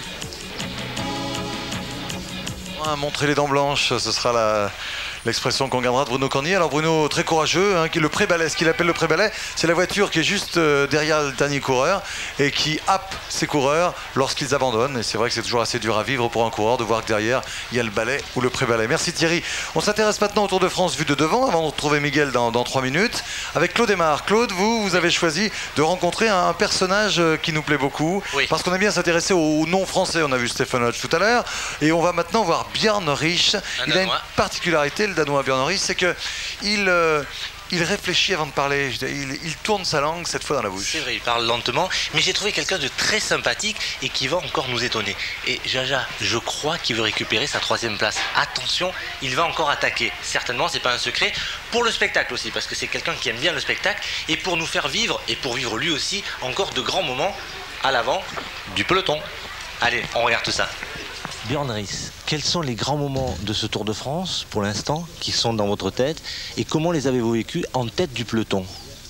Montrer les dents blanches, ce sera la... l'expression qu'on gardera de Bruno Cornier. Alors Bruno, très courageux, hein, le pré-balai, ce qu'il appelle le pré-balai, c'est la voiture qui est juste euh, derrière le dernier coureur et qui happe ses coureurs lorsqu'ils abandonnent. Et c'est vrai que c'est toujours assez dur à vivre pour un coureur de voir que derrière, il y a le balai ou le pré-balai. Merci Thierry. On s'intéresse maintenant au Tour de France vu de devant, avant de retrouver Miguel dans, dans trois minutes, avec Claude Aymar. Claude, vous, vous avez choisi de rencontrer un, un personnage qui nous plaît beaucoup, oui. Parce qu'on aime bien s'intéresser aux noms français. On a vu Stefan Hodge tout à l'heure, et on va maintenant voir Björn Risch. Il a une particularité, le Danois Björn Risch, c'est qu'il euh, il réfléchit avant de parler, il, il tourne sa langue cette fois dans la bouche. C'est vrai, il parle lentement, mais j'ai trouvé quelqu'un de très sympathique et qui va encore nous étonner. Et Jaja, je crois qu'il veut récupérer sa troisième place. Attention, il va encore attaquer. Certainement, c'est pas un secret, pour le spectacle aussi, parce que c'est quelqu'un qui aime bien le spectacle, et pour nous faire vivre, et pour vivre lui aussi, encore de grands moments à l'avant du peloton. Allez, on regarde tout ça. Björn Risch, quels sont les grands moments de ce Tour de France, pour l'instant, qui sont dans votre tête, et comment les avez-vous vécus en tête du peloton?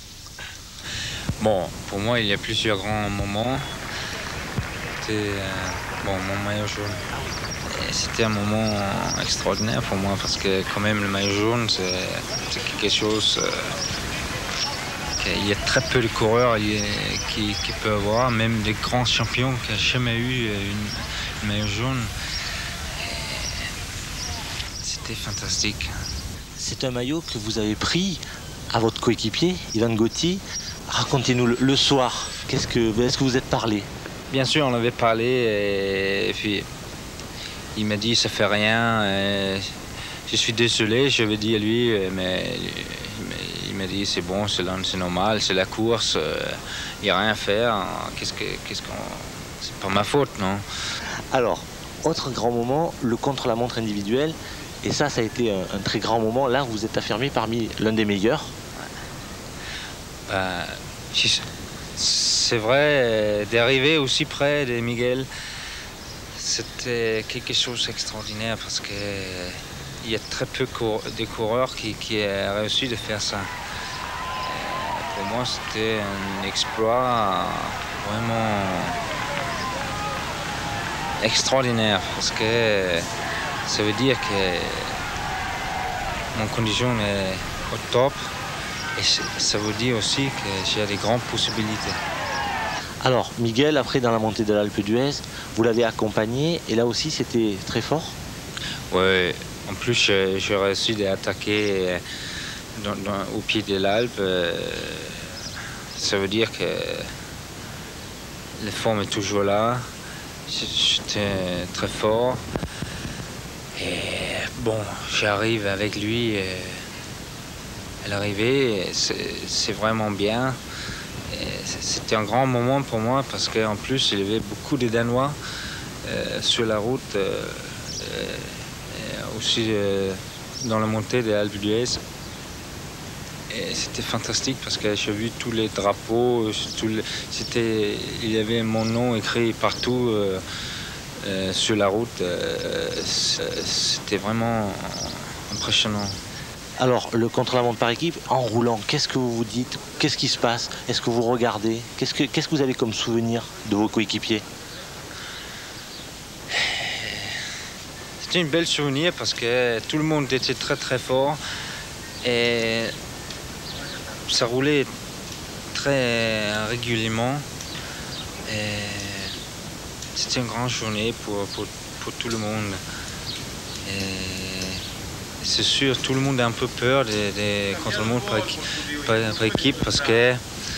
Bon, pour moi, il y a plusieurs grands moments. C'était euh, bon, mon maillot jaune. C'était un moment extraordinaire pour moi, parce que quand même, le maillot jaune, c'est quelque chose... Euh, il y a très peu de coureurs qui, qui peuvent avoir, même des grands champions qui n'ont jamais eu une maillot jaune. C'était fantastique. C'est un maillot que vous avez pris à votre coéquipier, Ivan Gauthier. Racontez-nous le, le soir, qu'est-ce que, est-ce que vous êtes parlé? Bien sûr, on avait parlé et, et puis il m'a dit ça fait rien. Et je suis désolé, je vais dire lui, mais il m'a dit c'est bon, c'est normal, c'est la course, il n'y a rien à faire. Qu'est-ce que, qu'est-ce qu'on... C'est pas ma faute, non? Alors, autre grand moment, le contre-la-montre individuel. Et ça, ça a été un, un très grand moment. Là, vous êtes affirmé parmi l'un des meilleurs. Euh, c'est vrai, d'arriver aussi près de Miguel, c'était quelque chose d'extraordinaire parce que il y a très peu de coureurs qui, qui ont réussi de faire ça. Et pour moi, c'était un exploit vraiment extraordinaire parce que ça veut dire que mon condition est au top et ça veut dire aussi que j'ai des grandes possibilités. Alors, Miguel, après dans la montée de l'Alpe d'Huez, vous l'avez accompagné et là aussi c'était très fort. Oui, en plus j'ai réussi d'attaquer dans, dans, au pied de l'Alpe. Euh, ça veut dire que la forme est toujours là. J'étais très fort. Et bon, j'arrive avec lui et à l'arrivée, c'est vraiment bien. C'était un grand moment pour moi parce qu'en plus il y avait beaucoup de Danois euh, sur la route, euh, euh, aussi euh, dans la montée de l'Alpe d'Huez. Et c'était fantastique parce que j'ai vu tous les drapeaux, tout le, il y avait mon nom écrit partout euh, euh, sur la route. Euh, c'était vraiment impressionnant. Alors, le contre-la-montre par équipe, en roulant, qu'est-ce que vous vous dites? Qu'est-ce qui se passe? Est-ce que vous regardez? Qu'est-ce que, qu'est-ce que vous avez comme souvenir de vos coéquipiers? C'était une belle souvenir parce que tout le monde était très très fort et ça roulait très régulièrement. C'était une grande journée pour, pour, pour tout le monde. C'est sûr, tout le monde a un peu peur des, des contre-la-montre par, par, par équipe parce que euh,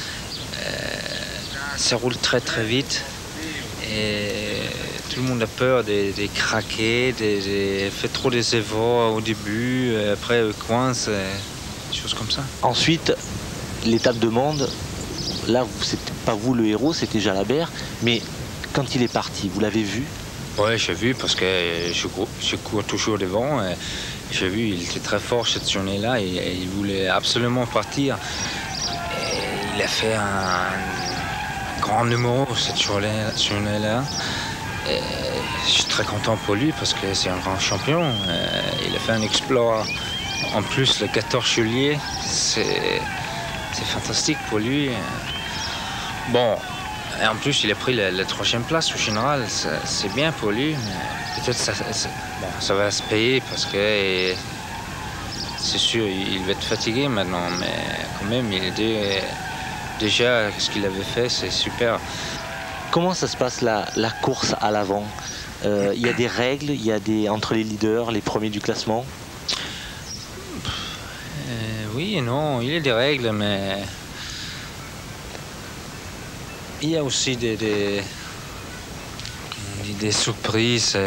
ça roule très très vite et tout le monde a peur de, de craquer, de, de faire trop des efforts au début, après coince, des choses comme ça. Ensuite, l'étape de Mende, là, c'était pas vous le héros, c'était Jalabert, mais quand il est parti, vous l'avez vu? Oui, j'ai vu parce que je cours, je cours toujours devant. Et j'ai vu, il était très fort cette journée-là et, et il voulait absolument partir. Et il a fait un, un grand numéro cette journée-là. Je suis très content pour lui parce que c'est un grand champion. Et il a fait un exploit. En plus, le quatorze juillet, c'est fantastique pour lui. Bon. Et en plus, il a pris la, la troisième place au général. C'est bien pour lui. Peut-être ça, ça, bon, ça va se payer parce que c'est sûr, il va être fatigué maintenant. Mais quand même, il est déjà, ce qu'il avait fait, c'est super. Comment ça se passe la, la course à l'avant? euh, Il y a des règles, il y a des entre les leaders, les premiers du classement? euh, Oui et non, il y a des règles, mais il y a aussi des, des, des surprises.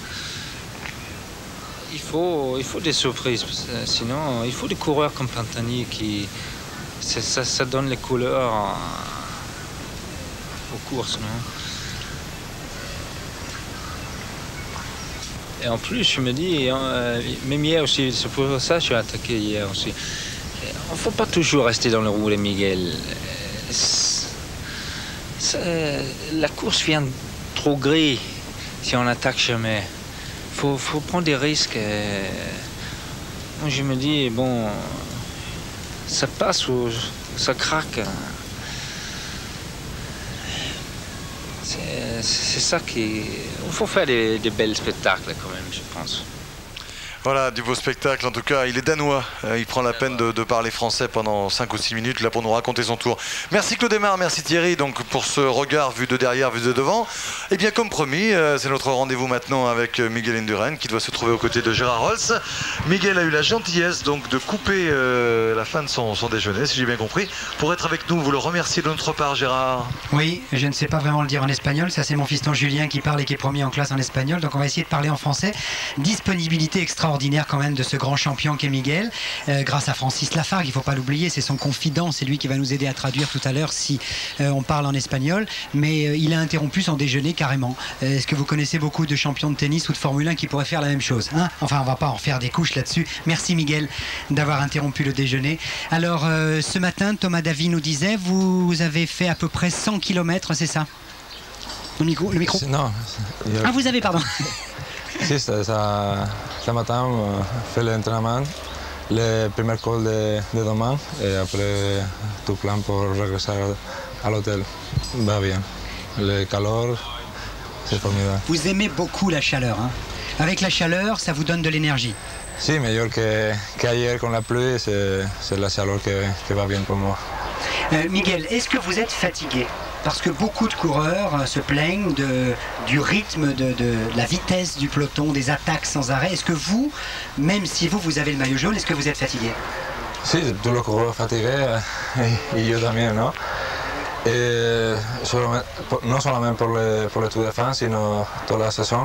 Il faut, il faut des surprises, sinon il faut des coureurs comme Pantani qui ça, ça donne les couleurs aux courses, non? Et en plus, je me dis, même hier aussi, c'est pour ça que je suis attaqué hier aussi. Il ne faut pas toujours rester dans le roue de Miguel. La course vient trop gris si on n'attaque jamais. Il faut, faut prendre des risques. Moi, je me dis, bon, ça passe ou ça craque. C'est ça qui... Il faut faire des, des belles spectacles quand même, je pense. Voilà, du beau spectacle. En tout cas, il est danois. Il prend la peine de, de parler français pendant cinq ou six minutes là pour nous raconter son tour. Merci Claude Aymar, merci Thierry donc pour ce regard vu de derrière, vu de devant. Et bien comme promis, c'est notre rendez-vous maintenant avec Miguel Indurain qui doit se trouver aux côtés de Gérard Holtz. Miguel a eu la gentillesse donc de couper euh, la fin de son, son déjeuner, si j'ai bien compris, pour être avec nous. Vous le remerciez de notre part, Gérard. Oui, je ne sais pas vraiment le dire en espagnol. Ça, c'est mon fiston Julien qui parle et qui est premier en classe en espagnol. Donc on va essayer de parler en français. Disponibilité extraordinaire quand même de ce grand champion qu'est Miguel, euh, grâce à Francis Lafargue, il ne faut pas l'oublier, c'est son confident, c'est lui qui va nous aider à traduire tout à l'heure si euh, on parle en espagnol, mais euh, il a interrompu son déjeuner carrément. Euh, Est-ce que vous connaissez beaucoup de champions de tennis ou de Formule un qui pourraient faire la même chose, hein? Enfin, on ne va pas en faire des couches là-dessus. Merci Miguel d'avoir interrompu le déjeuner. Alors, euh, ce matin, Thomas Davy nous disait, vous avez fait à peu près cent kilomètres, c'est ça? Le micro, le micro Non. Ah, vous avez, pardon. Si, ça, ça, ce matin, on fait l'entraînement, le premier col de, de demain, et après tout plan pour regresser à l'hôtel. Va bien. Le calor, c'est formidable. Vous aimez beaucoup la chaleur, hein? Avec la chaleur, ça vous donne de l'énergie. Si, meilleur qu'hier quand la pluie, c'est la chaleur qui, qui va bien pour moi. Euh, Miguel, est-ce que vous êtes fatigué? Parce que beaucoup de coureurs euh, se plaignent de, du rythme, de, de la vitesse du peloton, des attaques sans arrêt. Est-ce que vous, même si vous, vous avez le maillot jaune, est-ce que vous êtes fatigué? Sí, tous les coureurs fatigués, y yo también, ¿no? Et solamente, no solamente por le, por le Tour de France, sino toda la saison,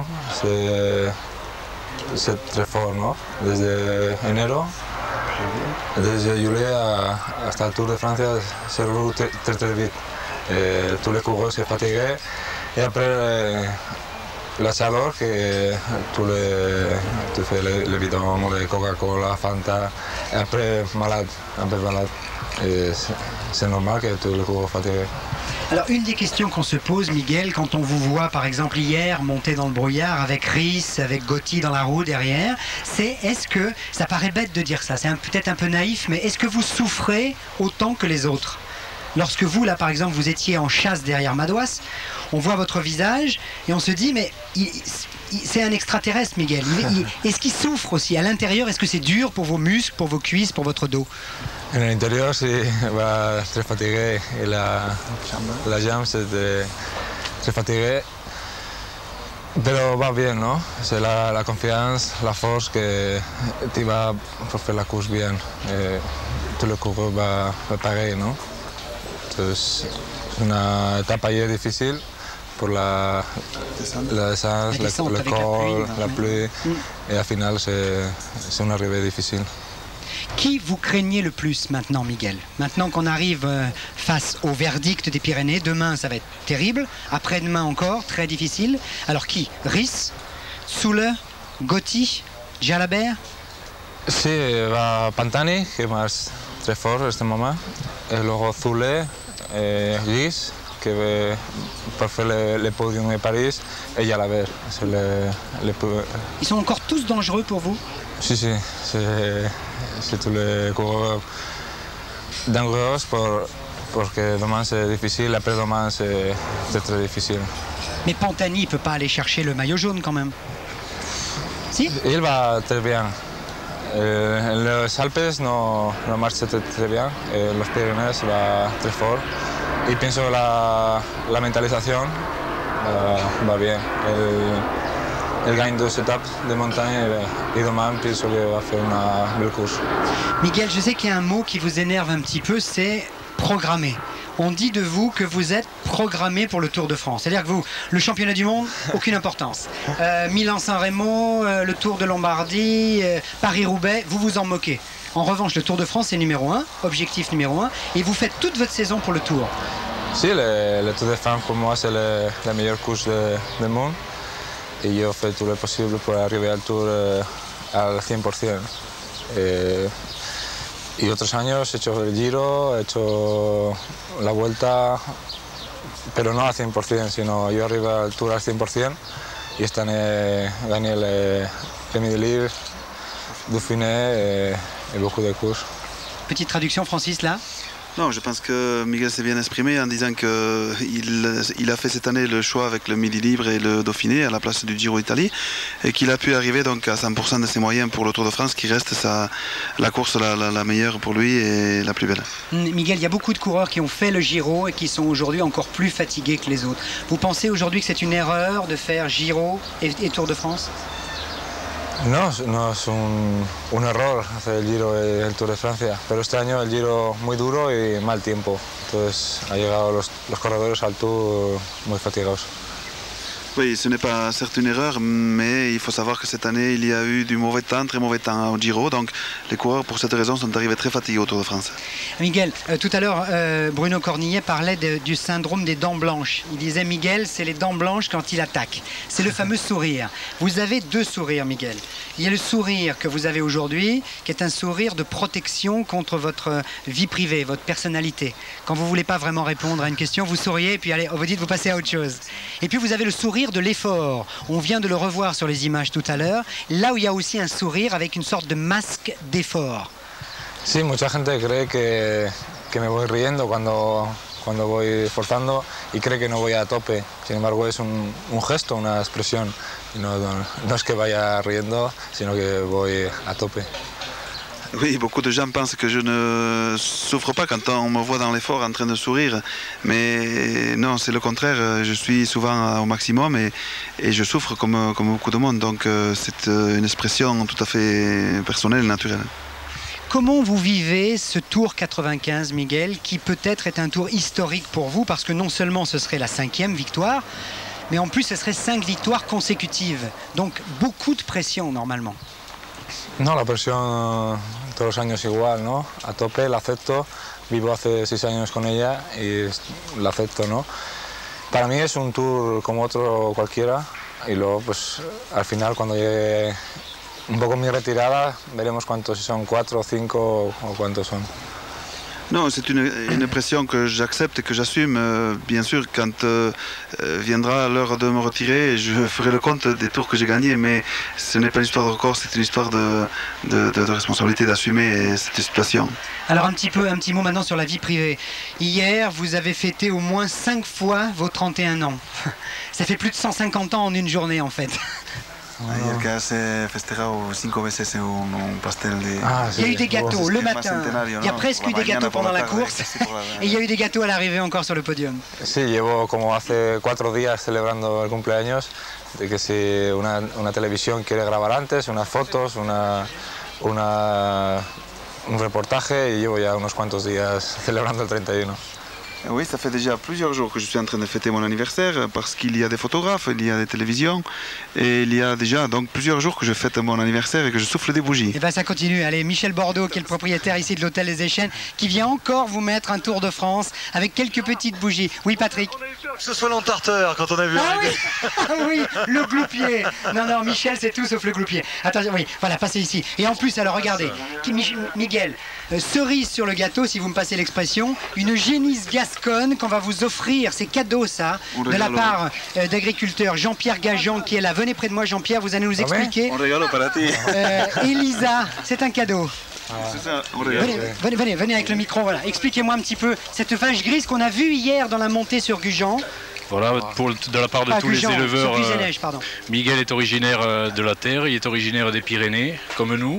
c'est très fort, ¿no? Desde enero, desde juillet hasta el Tour de Francia, se roule très très, très vite. Et tous les coureurs se fatiguent et après euh, la chaleur que tu, les, tu fais les, les bidons, les Coca-Cola, Fanta, et après malade, un peu malade. C'est normal que tous les coureurs fatigués. Alors une des questions qu'on se pose, Miguel, quand on vous voit par exemple hier monter dans le brouillard avec Rhys, avec Gotti dans la roue derrière, c'est est-ce que, ça paraît bête de dire ça, c'est peut-être un peu naïf, mais est-ce que vous souffrez autant que les autres? Lorsque vous, là, par exemple, vous étiez en chasse derrière Madouas, on voit votre visage et on se dit, mais c'est un extraterrestre, Miguel. Est-ce qu'il souffre aussi à l'intérieur? Est-ce que c'est dur pour vos muscles, pour vos cuisses, pour votre dos? En l'intérieur, sí, va très fatigué. Et la, la jambe, c'est très fatigué. Pero va bien, ¿no? C'est la, la confiance, la force que tu vas pour faire la course bien. Et tout le coureur va, va pareil, non? C'est une étape ailleurs difficile pour la, la descente, le col, la pluie. Et au final, c'est une arrivée difficile. Qui vous craignez le plus maintenant, Miguel? Maintenant qu'on arrive face au verdict des Pyrénées, demain ça va être terrible, après-demain encore, très difficile. Alors qui? Rhys, Soule, Gotti, Jalabert? Sí, va Pantani, qui marche très fort en ce moment. Et luego Soule, eh, Rhys, qui va pour faire le, le podium de Paris, et Jalabert. Le, le... Ils sont encore tous dangereux pour vous? Sí, sí, c'est tous les coureurs dangereux pour, parce que demain c'est difficile, après-demain c'est très, très difficile. Mais Pantani ne peut pas aller chercher le maillot jaune quand même? Si? Il va très bien. Euh, les Alpes no, no marche très, très bien, et los Pyrénées va très fort. Et je pense que la, la mentalisation va, va bien. El, Elle gagne deux étapes de montagne et demain, je pense qu'elle va faire une belle course. Miguel, je sais qu'il y a un mot qui vous énerve un petit peu, c'est programmé. On dit de vous que vous êtes programmé pour le Tour de France. C'est-à-dire que vous, le championnat du monde, aucune importance. Euh, Milan-San Remo, euh, le Tour de Lombardie, euh, Paris-Roubaix, vous vous en moquez. En revanche, le Tour de France, c'est numéro un, objectif numéro un, et vous faites toute votre saison pour le Tour. Si, le, le Tour de France, pour moi, c'est la meilleure course du monde. Et je fais tout le possible pour arriver al Tour euh, al cien por cien. Eh, y otros años he hecho el Giro, he hecho la Vuelta, pero no al cien por cien, sino yo arriba al Tour al cien por cien. Y este año gané le Premier de Livre, Dauphiné et, et beaucoup de courses. Petite traduction, Francis, là? Non, je pense que Miguel s'est bien exprimé en disant qu'il il a fait cette année le choix avec le Midi Libre et le Dauphiné à la place du Giro d'Italie et qu'il a pu arriver donc à cent pour cent de ses moyens pour le Tour de France qui reste sa, la course la, la, la meilleure pour lui et la plus belle. Miguel, il y a beaucoup de coureurs qui ont fait le Giro et qui sont aujourd'hui encore plus fatigués que les autres. Vous pensez aujourd'hui que c'est une erreur de faire Giro et, et Tour de France? No, no es un, un error hacer el Giro y el Tour de Francia, pero este año el Giro muy duro y mal tiempo, entonces han llegado los, los corredores al Tour muy fatigados. Oui, ce n'est pas certes une erreur, mais il faut savoir que cette année, il y a eu du mauvais temps, très mauvais temps au Giro, donc les coureurs, pour cette raison, sont arrivés très fatigués au Tour de France. Miguel, euh, tout à l'heure, euh, Bruno Cornillet parlait de, du syndrome des dents blanches. Il disait, Miguel, c'est les dents blanches quand il attaque. C'est le fameux sourire. Vous avez deux sourires, Miguel. Il y a le sourire que vous avez aujourd'hui, qui est un sourire de protection contre votre vie privée, votre personnalité. Quand vous ne voulez pas vraiment répondre à une question, vous souriez, et puis allez, vous dites, vous passez à autre chose. Et puis vous avez le sourire de l'effort. On vient de le revoir sur les images tout à l'heure. Là où il y a aussi un sourire avec une sorte de masque d'effort. Sí, mucha gente cree que, que me voy riendo cuando, cuando voy forzando y cree que no voy a tope. Sin embargo, es un, un gesto, una expresión. Y no, no, no es que vaya riendo, sino que voy a tope. Oui, beaucoup de gens pensent que je ne souffre pas quand on me voit dans l'effort en train de sourire. Mais non, c'est le contraire. Je suis souvent au maximum et, et je souffre comme, comme beaucoup de monde. Donc c'est une expression tout à fait personnelle, naturelle. Comment vous vivez ce Tour quatre-vingt-quinze, Miguel, qui peut-être est un tour historique pour vous, parce que non seulement ce serait la cinquième victoire, mais en plus ce serait cinq victoires consécutives. Donc beaucoup de pression normalement. No, la presión todos los años igual, ¿no? A tope, la acepto. Vivo hace seis años con ella y la acepto, ¿no? Para mí es un tour como otro cualquiera y luego, pues, al final cuando llegue un poco mi retirada, veremos cuántos, si son cuatro o cinco o cuántos son. Non, c'est une, une pression que j'accepte et que j'assume. Euh, bien sûr, quand euh, viendra l'heure de me retirer, je ferai le compte des tours que j'ai gagnés, mais ce n'est pas une histoire de record, c'est une histoire de, de, de, de responsabilité d'assumer cette situation. Alors un petit peu, un petit mot maintenant sur la vie privée. Hier, vous avez fêté au moins cinq fois vos trente et un ans. Ça fait plus de cent cinquante ans en une journée en fait. Ayer que has festejado cinco veces un, un pastel de... Ah, il y a eu des gâteaux le matin, il y a presque eu des gâteaux pendant la course et il y a eu des gâteaux à l'arrivée encore sur le podium. Sí, llevo como hace cuatro días celebrando el cumpleaños, de que si una, una televisión quiere grabar antes, unas fotos, una, una, un reportaje y llevo ya unos cuantos días celebrando el treinta y uno. Oui, ça fait déjà plusieurs jours que je suis en train de fêter mon anniversaire parce qu'il y a des photographes, il y a des télévisions et il y a déjà donc plusieurs jours que je fête mon anniversaire et que je souffle des bougies. Et bien ça continue. Allez, Michel Bordeaux, qui est le propriétaire ici de l'hôtel Les Échelles, qui vient encore vous mettre un Tour de France avec quelques petites bougies. Oui, Patrick? On a eu peur que ce soit l'entarteur quand on a vu. Ah oui, ah oui, le gloupier. Non, non, Michel, c'est tout sauf le gloupier. Attention, oui, voilà, passez ici. Et en plus, alors regardez, Miguel, euh, cerise sur le gâteau, si vous me passez l'expression, une génisse gasconne qu'on va vous offrir. C'est cadeau, ça, de la part euh, d'agriculteur Jean-Pierre Gajan qui est là. Venez près de moi, Jean-Pierre, vous allez nous expliquer. On rigole para ti. Euh, Elisa, c'est un cadeau. Ah. Ça, venez, venez, venez, venez avec le micro, voilà. Expliquez-moi un petit peu cette vache grise qu'on a vue hier dans la montée sur Gujan. Voilà, pour, de la part de Pas tous Gujan, les éleveurs, sur Guzenège, pardon. Miguel est originaire de la terre, il est originaire des Pyrénées, comme nous.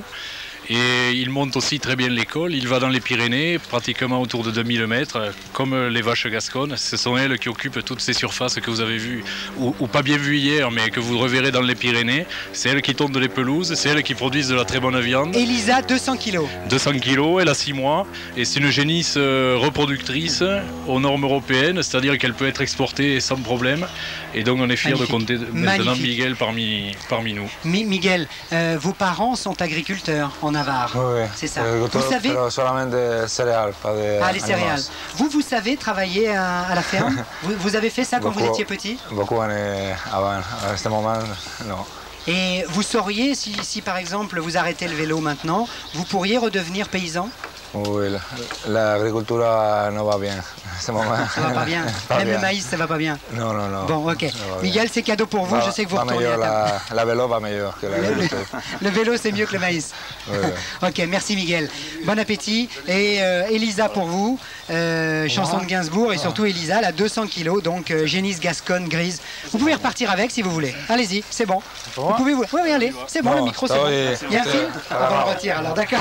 Et il monte aussi très bien l'école, il va dans les Pyrénées, pratiquement autour de deux mille mètres, comme les vaches gasconnes. Ce sont elles qui occupent toutes ces surfaces que vous avez vues, ou, ou pas bien vues hier, mais que vous reverrez dans les Pyrénées. C'est elles qui tondent les pelouses, c'est elles qui produisent de la très bonne viande. Elisa, deux cents kilos. deux cents kilos, elle a six mois, et c'est une génisse reproductrice aux normes européennes, c'est-à-dire qu'elle peut être exportée sans problème. Et donc on est fiers de compter maintenant Magnifique. Miguel parmi, parmi nous. Mi Miguel, euh, vos parents sont agriculteurs en Navarre. Oui, oui. C'est ça. Eh, Vous todo, savez... Pero solamente de cereal, pas de Ah, les céréales. animales. Vous, vous savez travailler à, à la ferme vous, vous avez fait ça quand vous Beaucoup- étiez petit? Beaucoup années avant, à ce moment, non. Et vous sauriez, si, si par exemple vous arrêtez le vélo maintenant, vous pourriez redevenir paysan? Oui, la- l'agricultura no va bien. En ce moment. Ça va pas bien. Pas Même bien. le maïs, ça va pas bien. Non, non, non. Bon, ok. Ça va bien. Miguel, c'est cadeau pour vous. Va- Je sais que vous va retournez à meilleur, table. la, la vélo va meilleur que la l'agriculture. Le vélo, c'est mieux que le maïs. Oui, oui. Ok, merci Miguel. Bon appétit. Et euh, Elisa pour vous, euh, chanson de Gainsbourg et surtout Elisa, elle a deux cents kilos, donc euh, génisse gasconne grise. Vous pouvez repartir avec si vous voulez. Allez-y, c'est bon. Vous pouvez vous... Oui, oui, allez, c'est bon, Bon, le micro, c'est ça bon. va, et- Il y a un c'est- film ça On va. va le retirer alors, d'accord.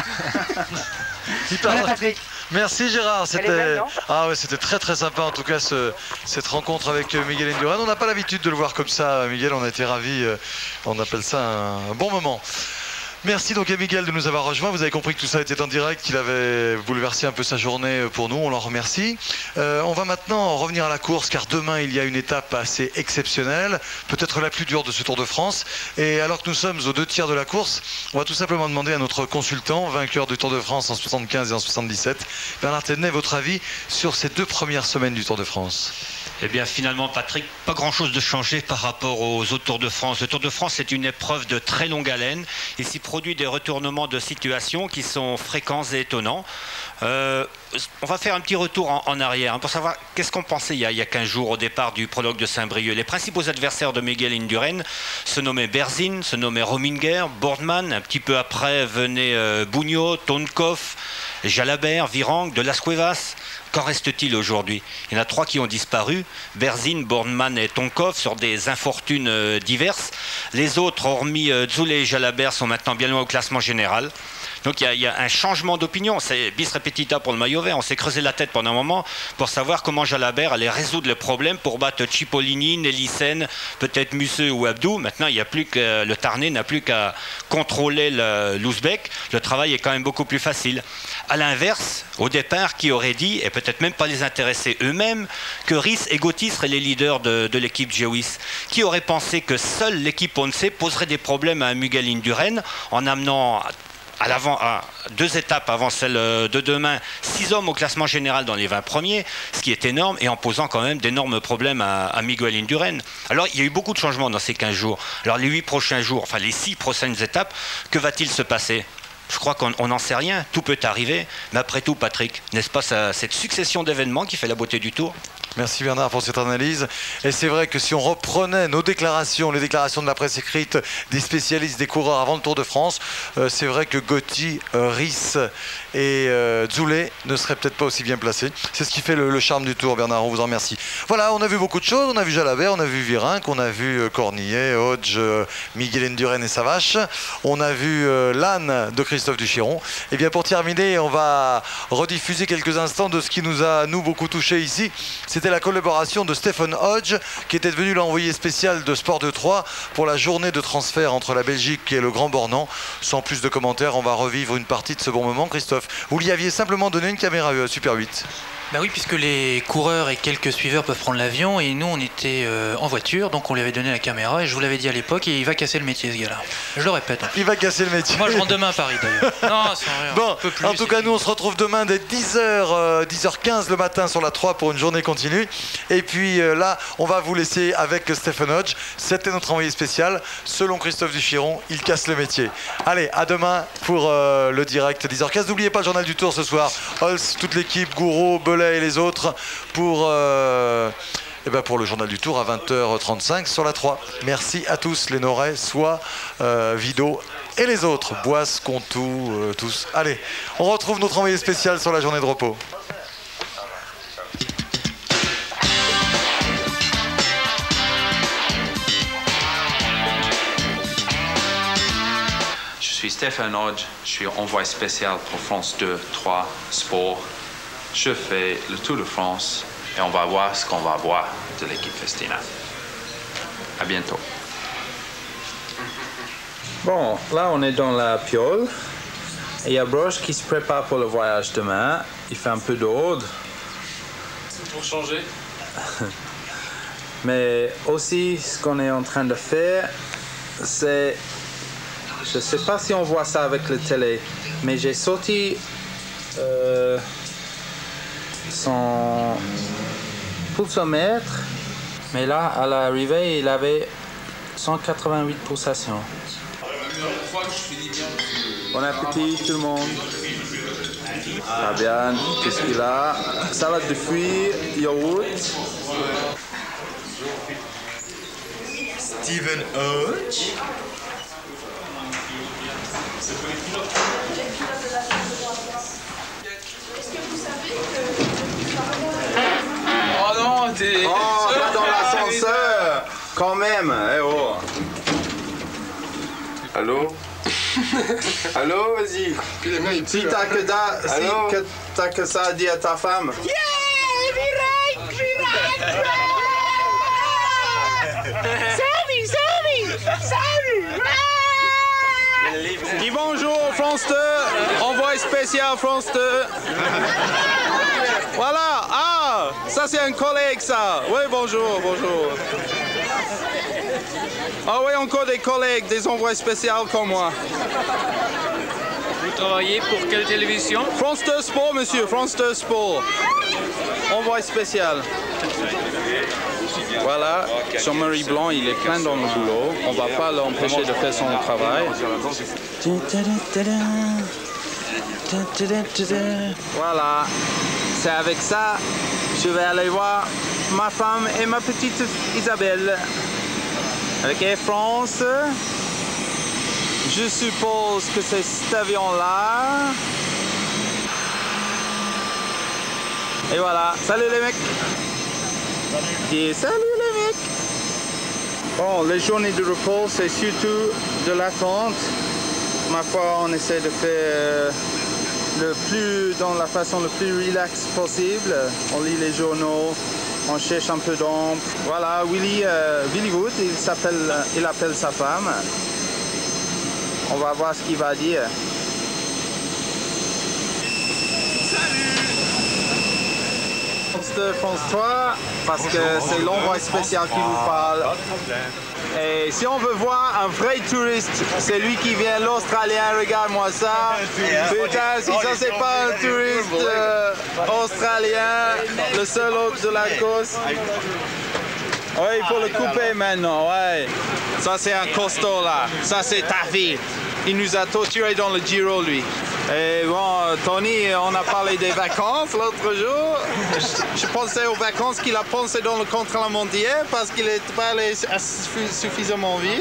Voilà Patrick. Merci Gérard, Elle est c'était belle, non ah ouais, c'était très très sympa en tout cas ce- cette rencontre avec euh, Miguel Indurain. On n'a pas l'habitude de le voir comme ça, Miguel, on a été ravis, euh, on appelle ça un bon moment. Merci donc à Miguel de nous avoir rejoints. Vous avez compris que tout ça était en direct, qu'il avait bouleversé un peu sa journée pour nous. On l'en remercie. Euh, on va maintenant revenir à la course car demain il y a une étape assez exceptionnelle, peut-être la plus dure de ce Tour de France. Et alors que nous sommes aux deux tiers de la course, on va tout simplement demander à notre consultant, vainqueur du Tour de France en soixante-quinze et en soixante-dix-sept, Bernard Thévenet, votre avis sur ces deux premières semaines du Tour de France. Eh bien finalement Patrick, pas grand chose de changé par rapport aux autres Tours de France. Le Tour de France est une épreuve de très longue haleine. Il s'y produit des retournements de situation qui sont fréquents et étonnants. Euh, on va faire un petit retour en, en arrière hein, pour savoir qu'est-ce qu'on pensait il y, a, il y a quinze jours au départ du prologue de Saint-Brieuc. Les principaux adversaires de Miguel Indurain se nommaient Berzin, se nommaient Rominger, Boardman. Un petit peu après venaient euh, Bugno, Tonkov, Jalabert, Virang, de Las Cuevas. Qu'en reste-t-il aujourd'hui? Il y en a trois qui ont disparu, Berzin, Boardman et Tonkov, sur des infortunes euh, diverses. Les autres, hormis euh, Zule et Jalabert, sont maintenant bien loin au classement général. Donc il y a, il y a un changement d'opinion. C'est bis repetita pour le maillot vert. On s'est creusé la tête pendant un moment pour savoir comment Jalabert allait résoudre le problème pour battre Cipollini, Nelissen, peut-être Musseux ou Abdou. Maintenant, il y a plus que le Tarnais n'a plus qu'à contrôler l'Ouzbek. Le travail est quand même beaucoup plus facile. À l'inverse, au départ, qui aurait dit, et peut-être même pas les intéressés eux-mêmes, que Rhys et Gotti seraient les leaders de, de l'équipe Gewiss? Qui aurait pensé que seule l'équipe Once poserait des problèmes à Muguel Indurain en amenant à l'avant, à deux étapes avant celle de demain, six hommes au classement général dans les vingt premiers, ce qui est énorme, et en posant quand même d'énormes problèmes à, à Miguel Indurain. Alors, il y a eu beaucoup de changements dans ces quinze jours. Alors, les huit prochains jours, enfin les six prochaines étapes, que va-t-il se passer? Je crois qu'on n'en sait rien, tout peut arriver, mais après tout, Patrick, n'est-ce pas ça, cette succession d'événements qui fait la beauté du Tour? Merci Bernard pour cette analyse. Et c'est vrai que si on reprenait nos déclarations, les déclarations de la presse écrite des spécialistes, des coureurs avant le Tour de France, euh, c'est vrai que Gotti, euh, Rhys et euh, Zoulet ne seraient peut-être pas aussi bien placés. C'est ce qui fait le, le charme du Tour, Bernard, on vous en remercie. Voilà, on a vu beaucoup de choses. On a vu Jalabert, on a vu Virenque, on a vu euh, Cornillet, Hodge, euh, Miguel Indurain et sa vache. On a vu euh, l'âne de Christophe Duchiron. Et bien pour terminer, on va rediffuser quelques instants de ce qui nous a, nous, beaucoup touché ici. C'était la collaboration de Stephen Hodge, qui était devenu l'envoyé spécial de Sport deux trois pour la journée de transfert entre la Belgique et le Grand Bornand. Sans plus de commentaires, on va revivre une partie de ce bon moment. Christophe, vous lui aviez simplement donné une caméra euh, Super huit. Bah oui, puisque les coureurs et quelques suiveurs peuvent prendre l'avion, et nous on était euh, en voiture, donc on lui avait donné la caméra, et je vous l'avais dit à l'époque, et il va casser le métier, ce gars-là. Je le répète. Hein. Il va casser le métier. Moi je rentre demain à Paris d'ailleurs. Non, c'est rien. Bon, plus, en tout cas, nous on se retrouve demain dès dix heures, euh, dix heures quinze le matin sur la trois pour une journée continue. Et puis euh, là, on va vous laisser avec Stephen Hodge. C'était notre envoyé spécial. Selon Christophe Duchiron, il casse le métier. Allez, à demain pour euh, le direct dix heures quinze. N'oubliez pas le journal du Tour ce soir. Holz, toute l'équipe, Gouraud, Belay et les autres. Pour, euh, eh ben pour le journal du Tour à vingt heures trente-cinq sur la trois. Merci à tous, les Norais, Soie, euh, Vido et les autres, Boisse, Contou, euh, tous. Allez, on retrouve notre envoyé spécial sur la journée de repos. Je suis Stéphane Hodge, je suis envoyé spécial pour France deux, trois, Sport. Je fais le Tour de France et on va voir ce qu'on va voir de l'équipe Festina. À bientôt. Bon, là on est dans la Piole et il y a Broche qui se prépare pour le voyage demain. Il fait un peu d'ordre. Pour changer. Mais aussi ce qu'on est en train de faire, c'est... Je ne sais pas si on voit ça avec la télé, mais j'ai sorti... Euh, son pulsomètre, mais là à l'arrivée il avait cent quatre-vingt-huit pulsations. Bon appétit tout le monde. Fabian, qu'est-ce qu'il a? Salade de fruits, yaourt. Stephen Hodge. Oh non, t'es... Oh, pas dans l'ascenseur. Quand même, eh oh. Allô? Allô, vas-y. Si t'as que, da... si que, t'as que ça à dire à ta femme. Yeah, Virenque, Virenque. Salut, salut, salut. Dis bonjour, France deux. Envoyé spécial France deux. Voilà, ah, ça c'est un collègue ça. Oui, bonjour, bonjour. Ah oui, encore des collègues, des envois spéciaux comme moi. Vous travaillez pour quelle télévision? France deux Sport, monsieur, France deux Sport. Envoi spécial. Voilà, Jean-Marie Blanc, il est plein dans le boulot. On ne va pas l'empêcher de faire son travail. Voilà, c'est avec ça, je vais aller voir ma femme et ma petite Isabelle. Avec Air France, je suppose que c'est cet avion-là. Et voilà, salut les mecs. Et salut les mecs. Bon, les journées de repos, c'est surtout de l'attente. ma foi, on essaie de faire euh, le plus, dans la façon le plus relax possible. On lit les journaux, on cherche un peu d'ombre. Voilà, Willy, euh, Willy Wood, il, s'appelle, il appelle sa femme. On va voir ce qu'il va dire. France trois, parce que c'est l'envoi spécial qui vous parle. Et si on veut voir un vrai touriste, c'est lui qui vient, l'Australien, regarde-moi ça. Putain, si ça c'est pas un touriste euh, australien, le seul autre de la course. Ouais, il faut le couper maintenant, ouais. Ça c'est un costaud là, ça c'est ta vie. Il nous a torturé dans le Giro, lui. Et bon, Tony, on a parlé des vacances l'autre jour. Je, je pensais aux vacances qu'il a pensé dans le contre-la-mondial parce qu'il est pas allé suffisamment vite.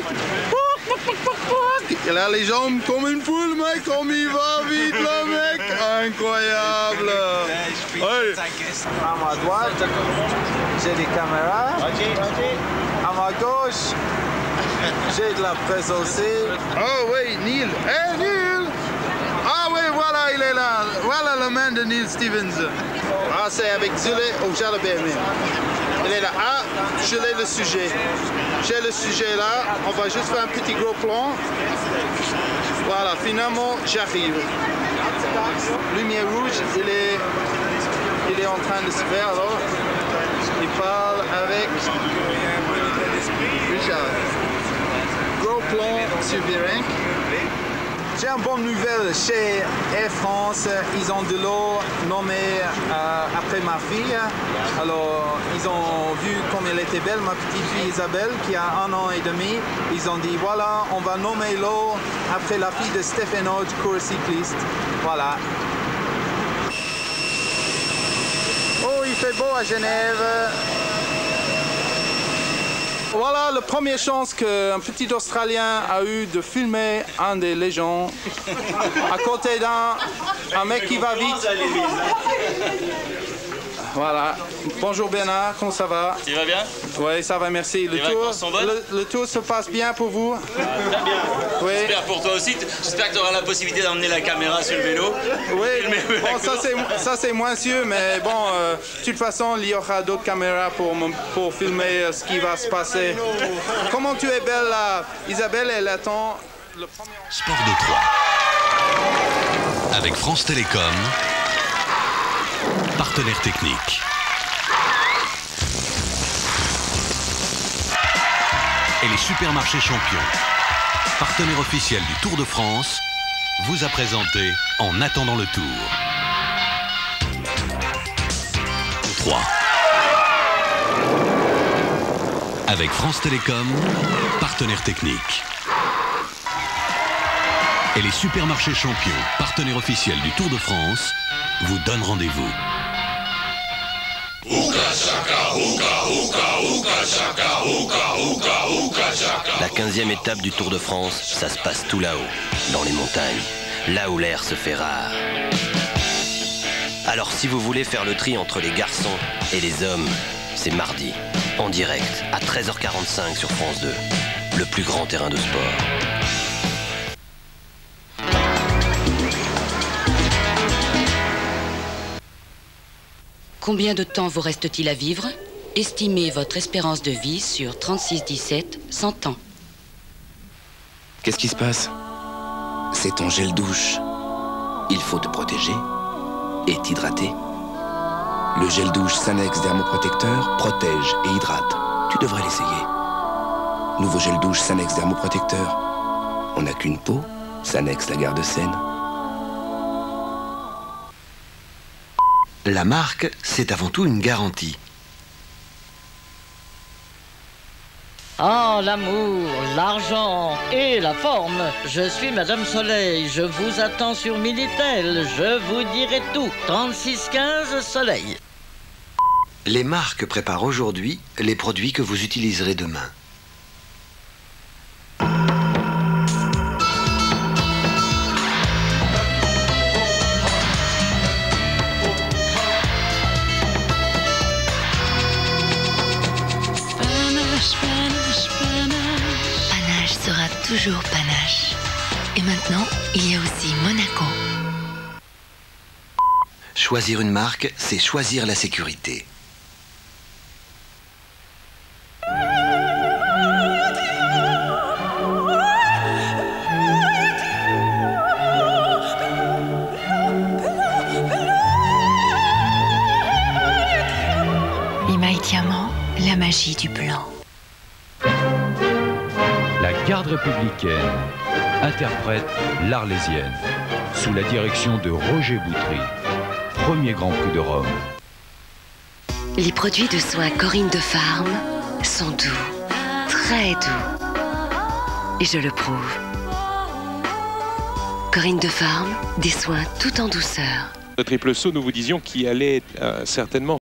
Il a les jambes comme une poule, mec, comme il va vite, le mec. Incroyable. Ouais. À ma droite, j'ai des caméras. À ma gauche, j'ai de la presse aussi. Oh oui, Neil. Hey, Neil! Ah oui, voilà, il est là. Voilà le man de Neil Stevens. Ah, c'est avec Zule au Jalabé. Il est là. Ah, je l'ai le sujet. J'ai le sujet là. On va juste faire un petit gros plan. Voilà, finalement, j'arrive. Lumière rouge, il est, il est en train de se faire alors. Il parle avec Richard. Gros plan sur Virenque. J'ai une bonne nouvelle chez Air France. Ils ont de l'eau nommée euh, après ma fille. Alors, ils ont vu comme elle était belle, ma petite fille Isabelle, qui a un an et demi. Ils ont dit, voilà, on va nommer l'eau après la fille de Stéphane Hodge, coureur cycliste. Voilà. Oh, il fait beau à Genève. Voilà la première chance qu'un petit Australien a eu de filmer un des légendes à côté d'un un mec qui va vite. Voilà. Bonjour Bernard, comment ça va? Tu vas bien? Oui, ça va, merci. Le Les tour, vacances sont bonnes? le, le tour se passe bien pour vous? Très bien. Oui. J'espère pour toi aussi. J'espère que tu auras la possibilité d'emmener la caméra sur le vélo. Oui, bon, ça c'est ça c'est moins sûr, mais bon, euh, de toute façon, il y aura d'autres caméras pour, pour filmer euh, ce qui va se passer. Comment tu es belle là? Isabelle, elle attend le premier... Sport de Troyes. Avec France Télécom, partenaire technique. Et les supermarchés champions, partenaire officiel du Tour de France, vous a présenté En attendant le Tour. trois. Avec France Télécom, partenaire technique. Et les supermarchés champions, partenaire officiel du Tour de France, vous donnent rendez-vous. La quinzième étape du Tour de France, ça se passe tout là-haut, dans les montagnes, là où l'air se fait rare. Alors si vous voulez faire le tri entre les garçons et les hommes, c'est mardi, en direct, à treize heures quarante-cinq sur France deux, le plus grand terrain de sport. Combien de temps vous reste-t-il à vivre? Estimez votre espérance de vie sur trente-six dix-sept, cent ans. Qu'est-ce qui se passe? C'est ton gel douche. Il faut te protéger et t'hydrater. Le gel douche Sanex Dermoprotecteur protège et hydrate. Tu devrais l'essayer. Nouveau gel douche Sanex Dermoprotecteur. On n'a qu'une peau, Sanex la garde saine. La marque, c'est avant tout une garantie. Ah, l'amour, l'argent et la forme. Je suis Madame Soleil. Je vous attends sur Minitel. Je vous dirai tout. trente-six quinze Soleil. Les marques préparent aujourd'hui les produits que vous utiliserez demain. Panache sera toujours panache. Et maintenant, il y a aussi Monaco. Choisir une marque, c'est choisir la sécurité. Imaï Diamant, la magie du blanc. La garde républicaine interprète l'Arlésienne sous la direction de Roger Boutry. Premier Grand Prix de Rome. Les produits de soins Corinne de Farm sont doux, très doux. Et je le prouve. Corinne de Farm, des soins tout en douceur. Le triple saut, nous vous disions qu'il allait euh, certainement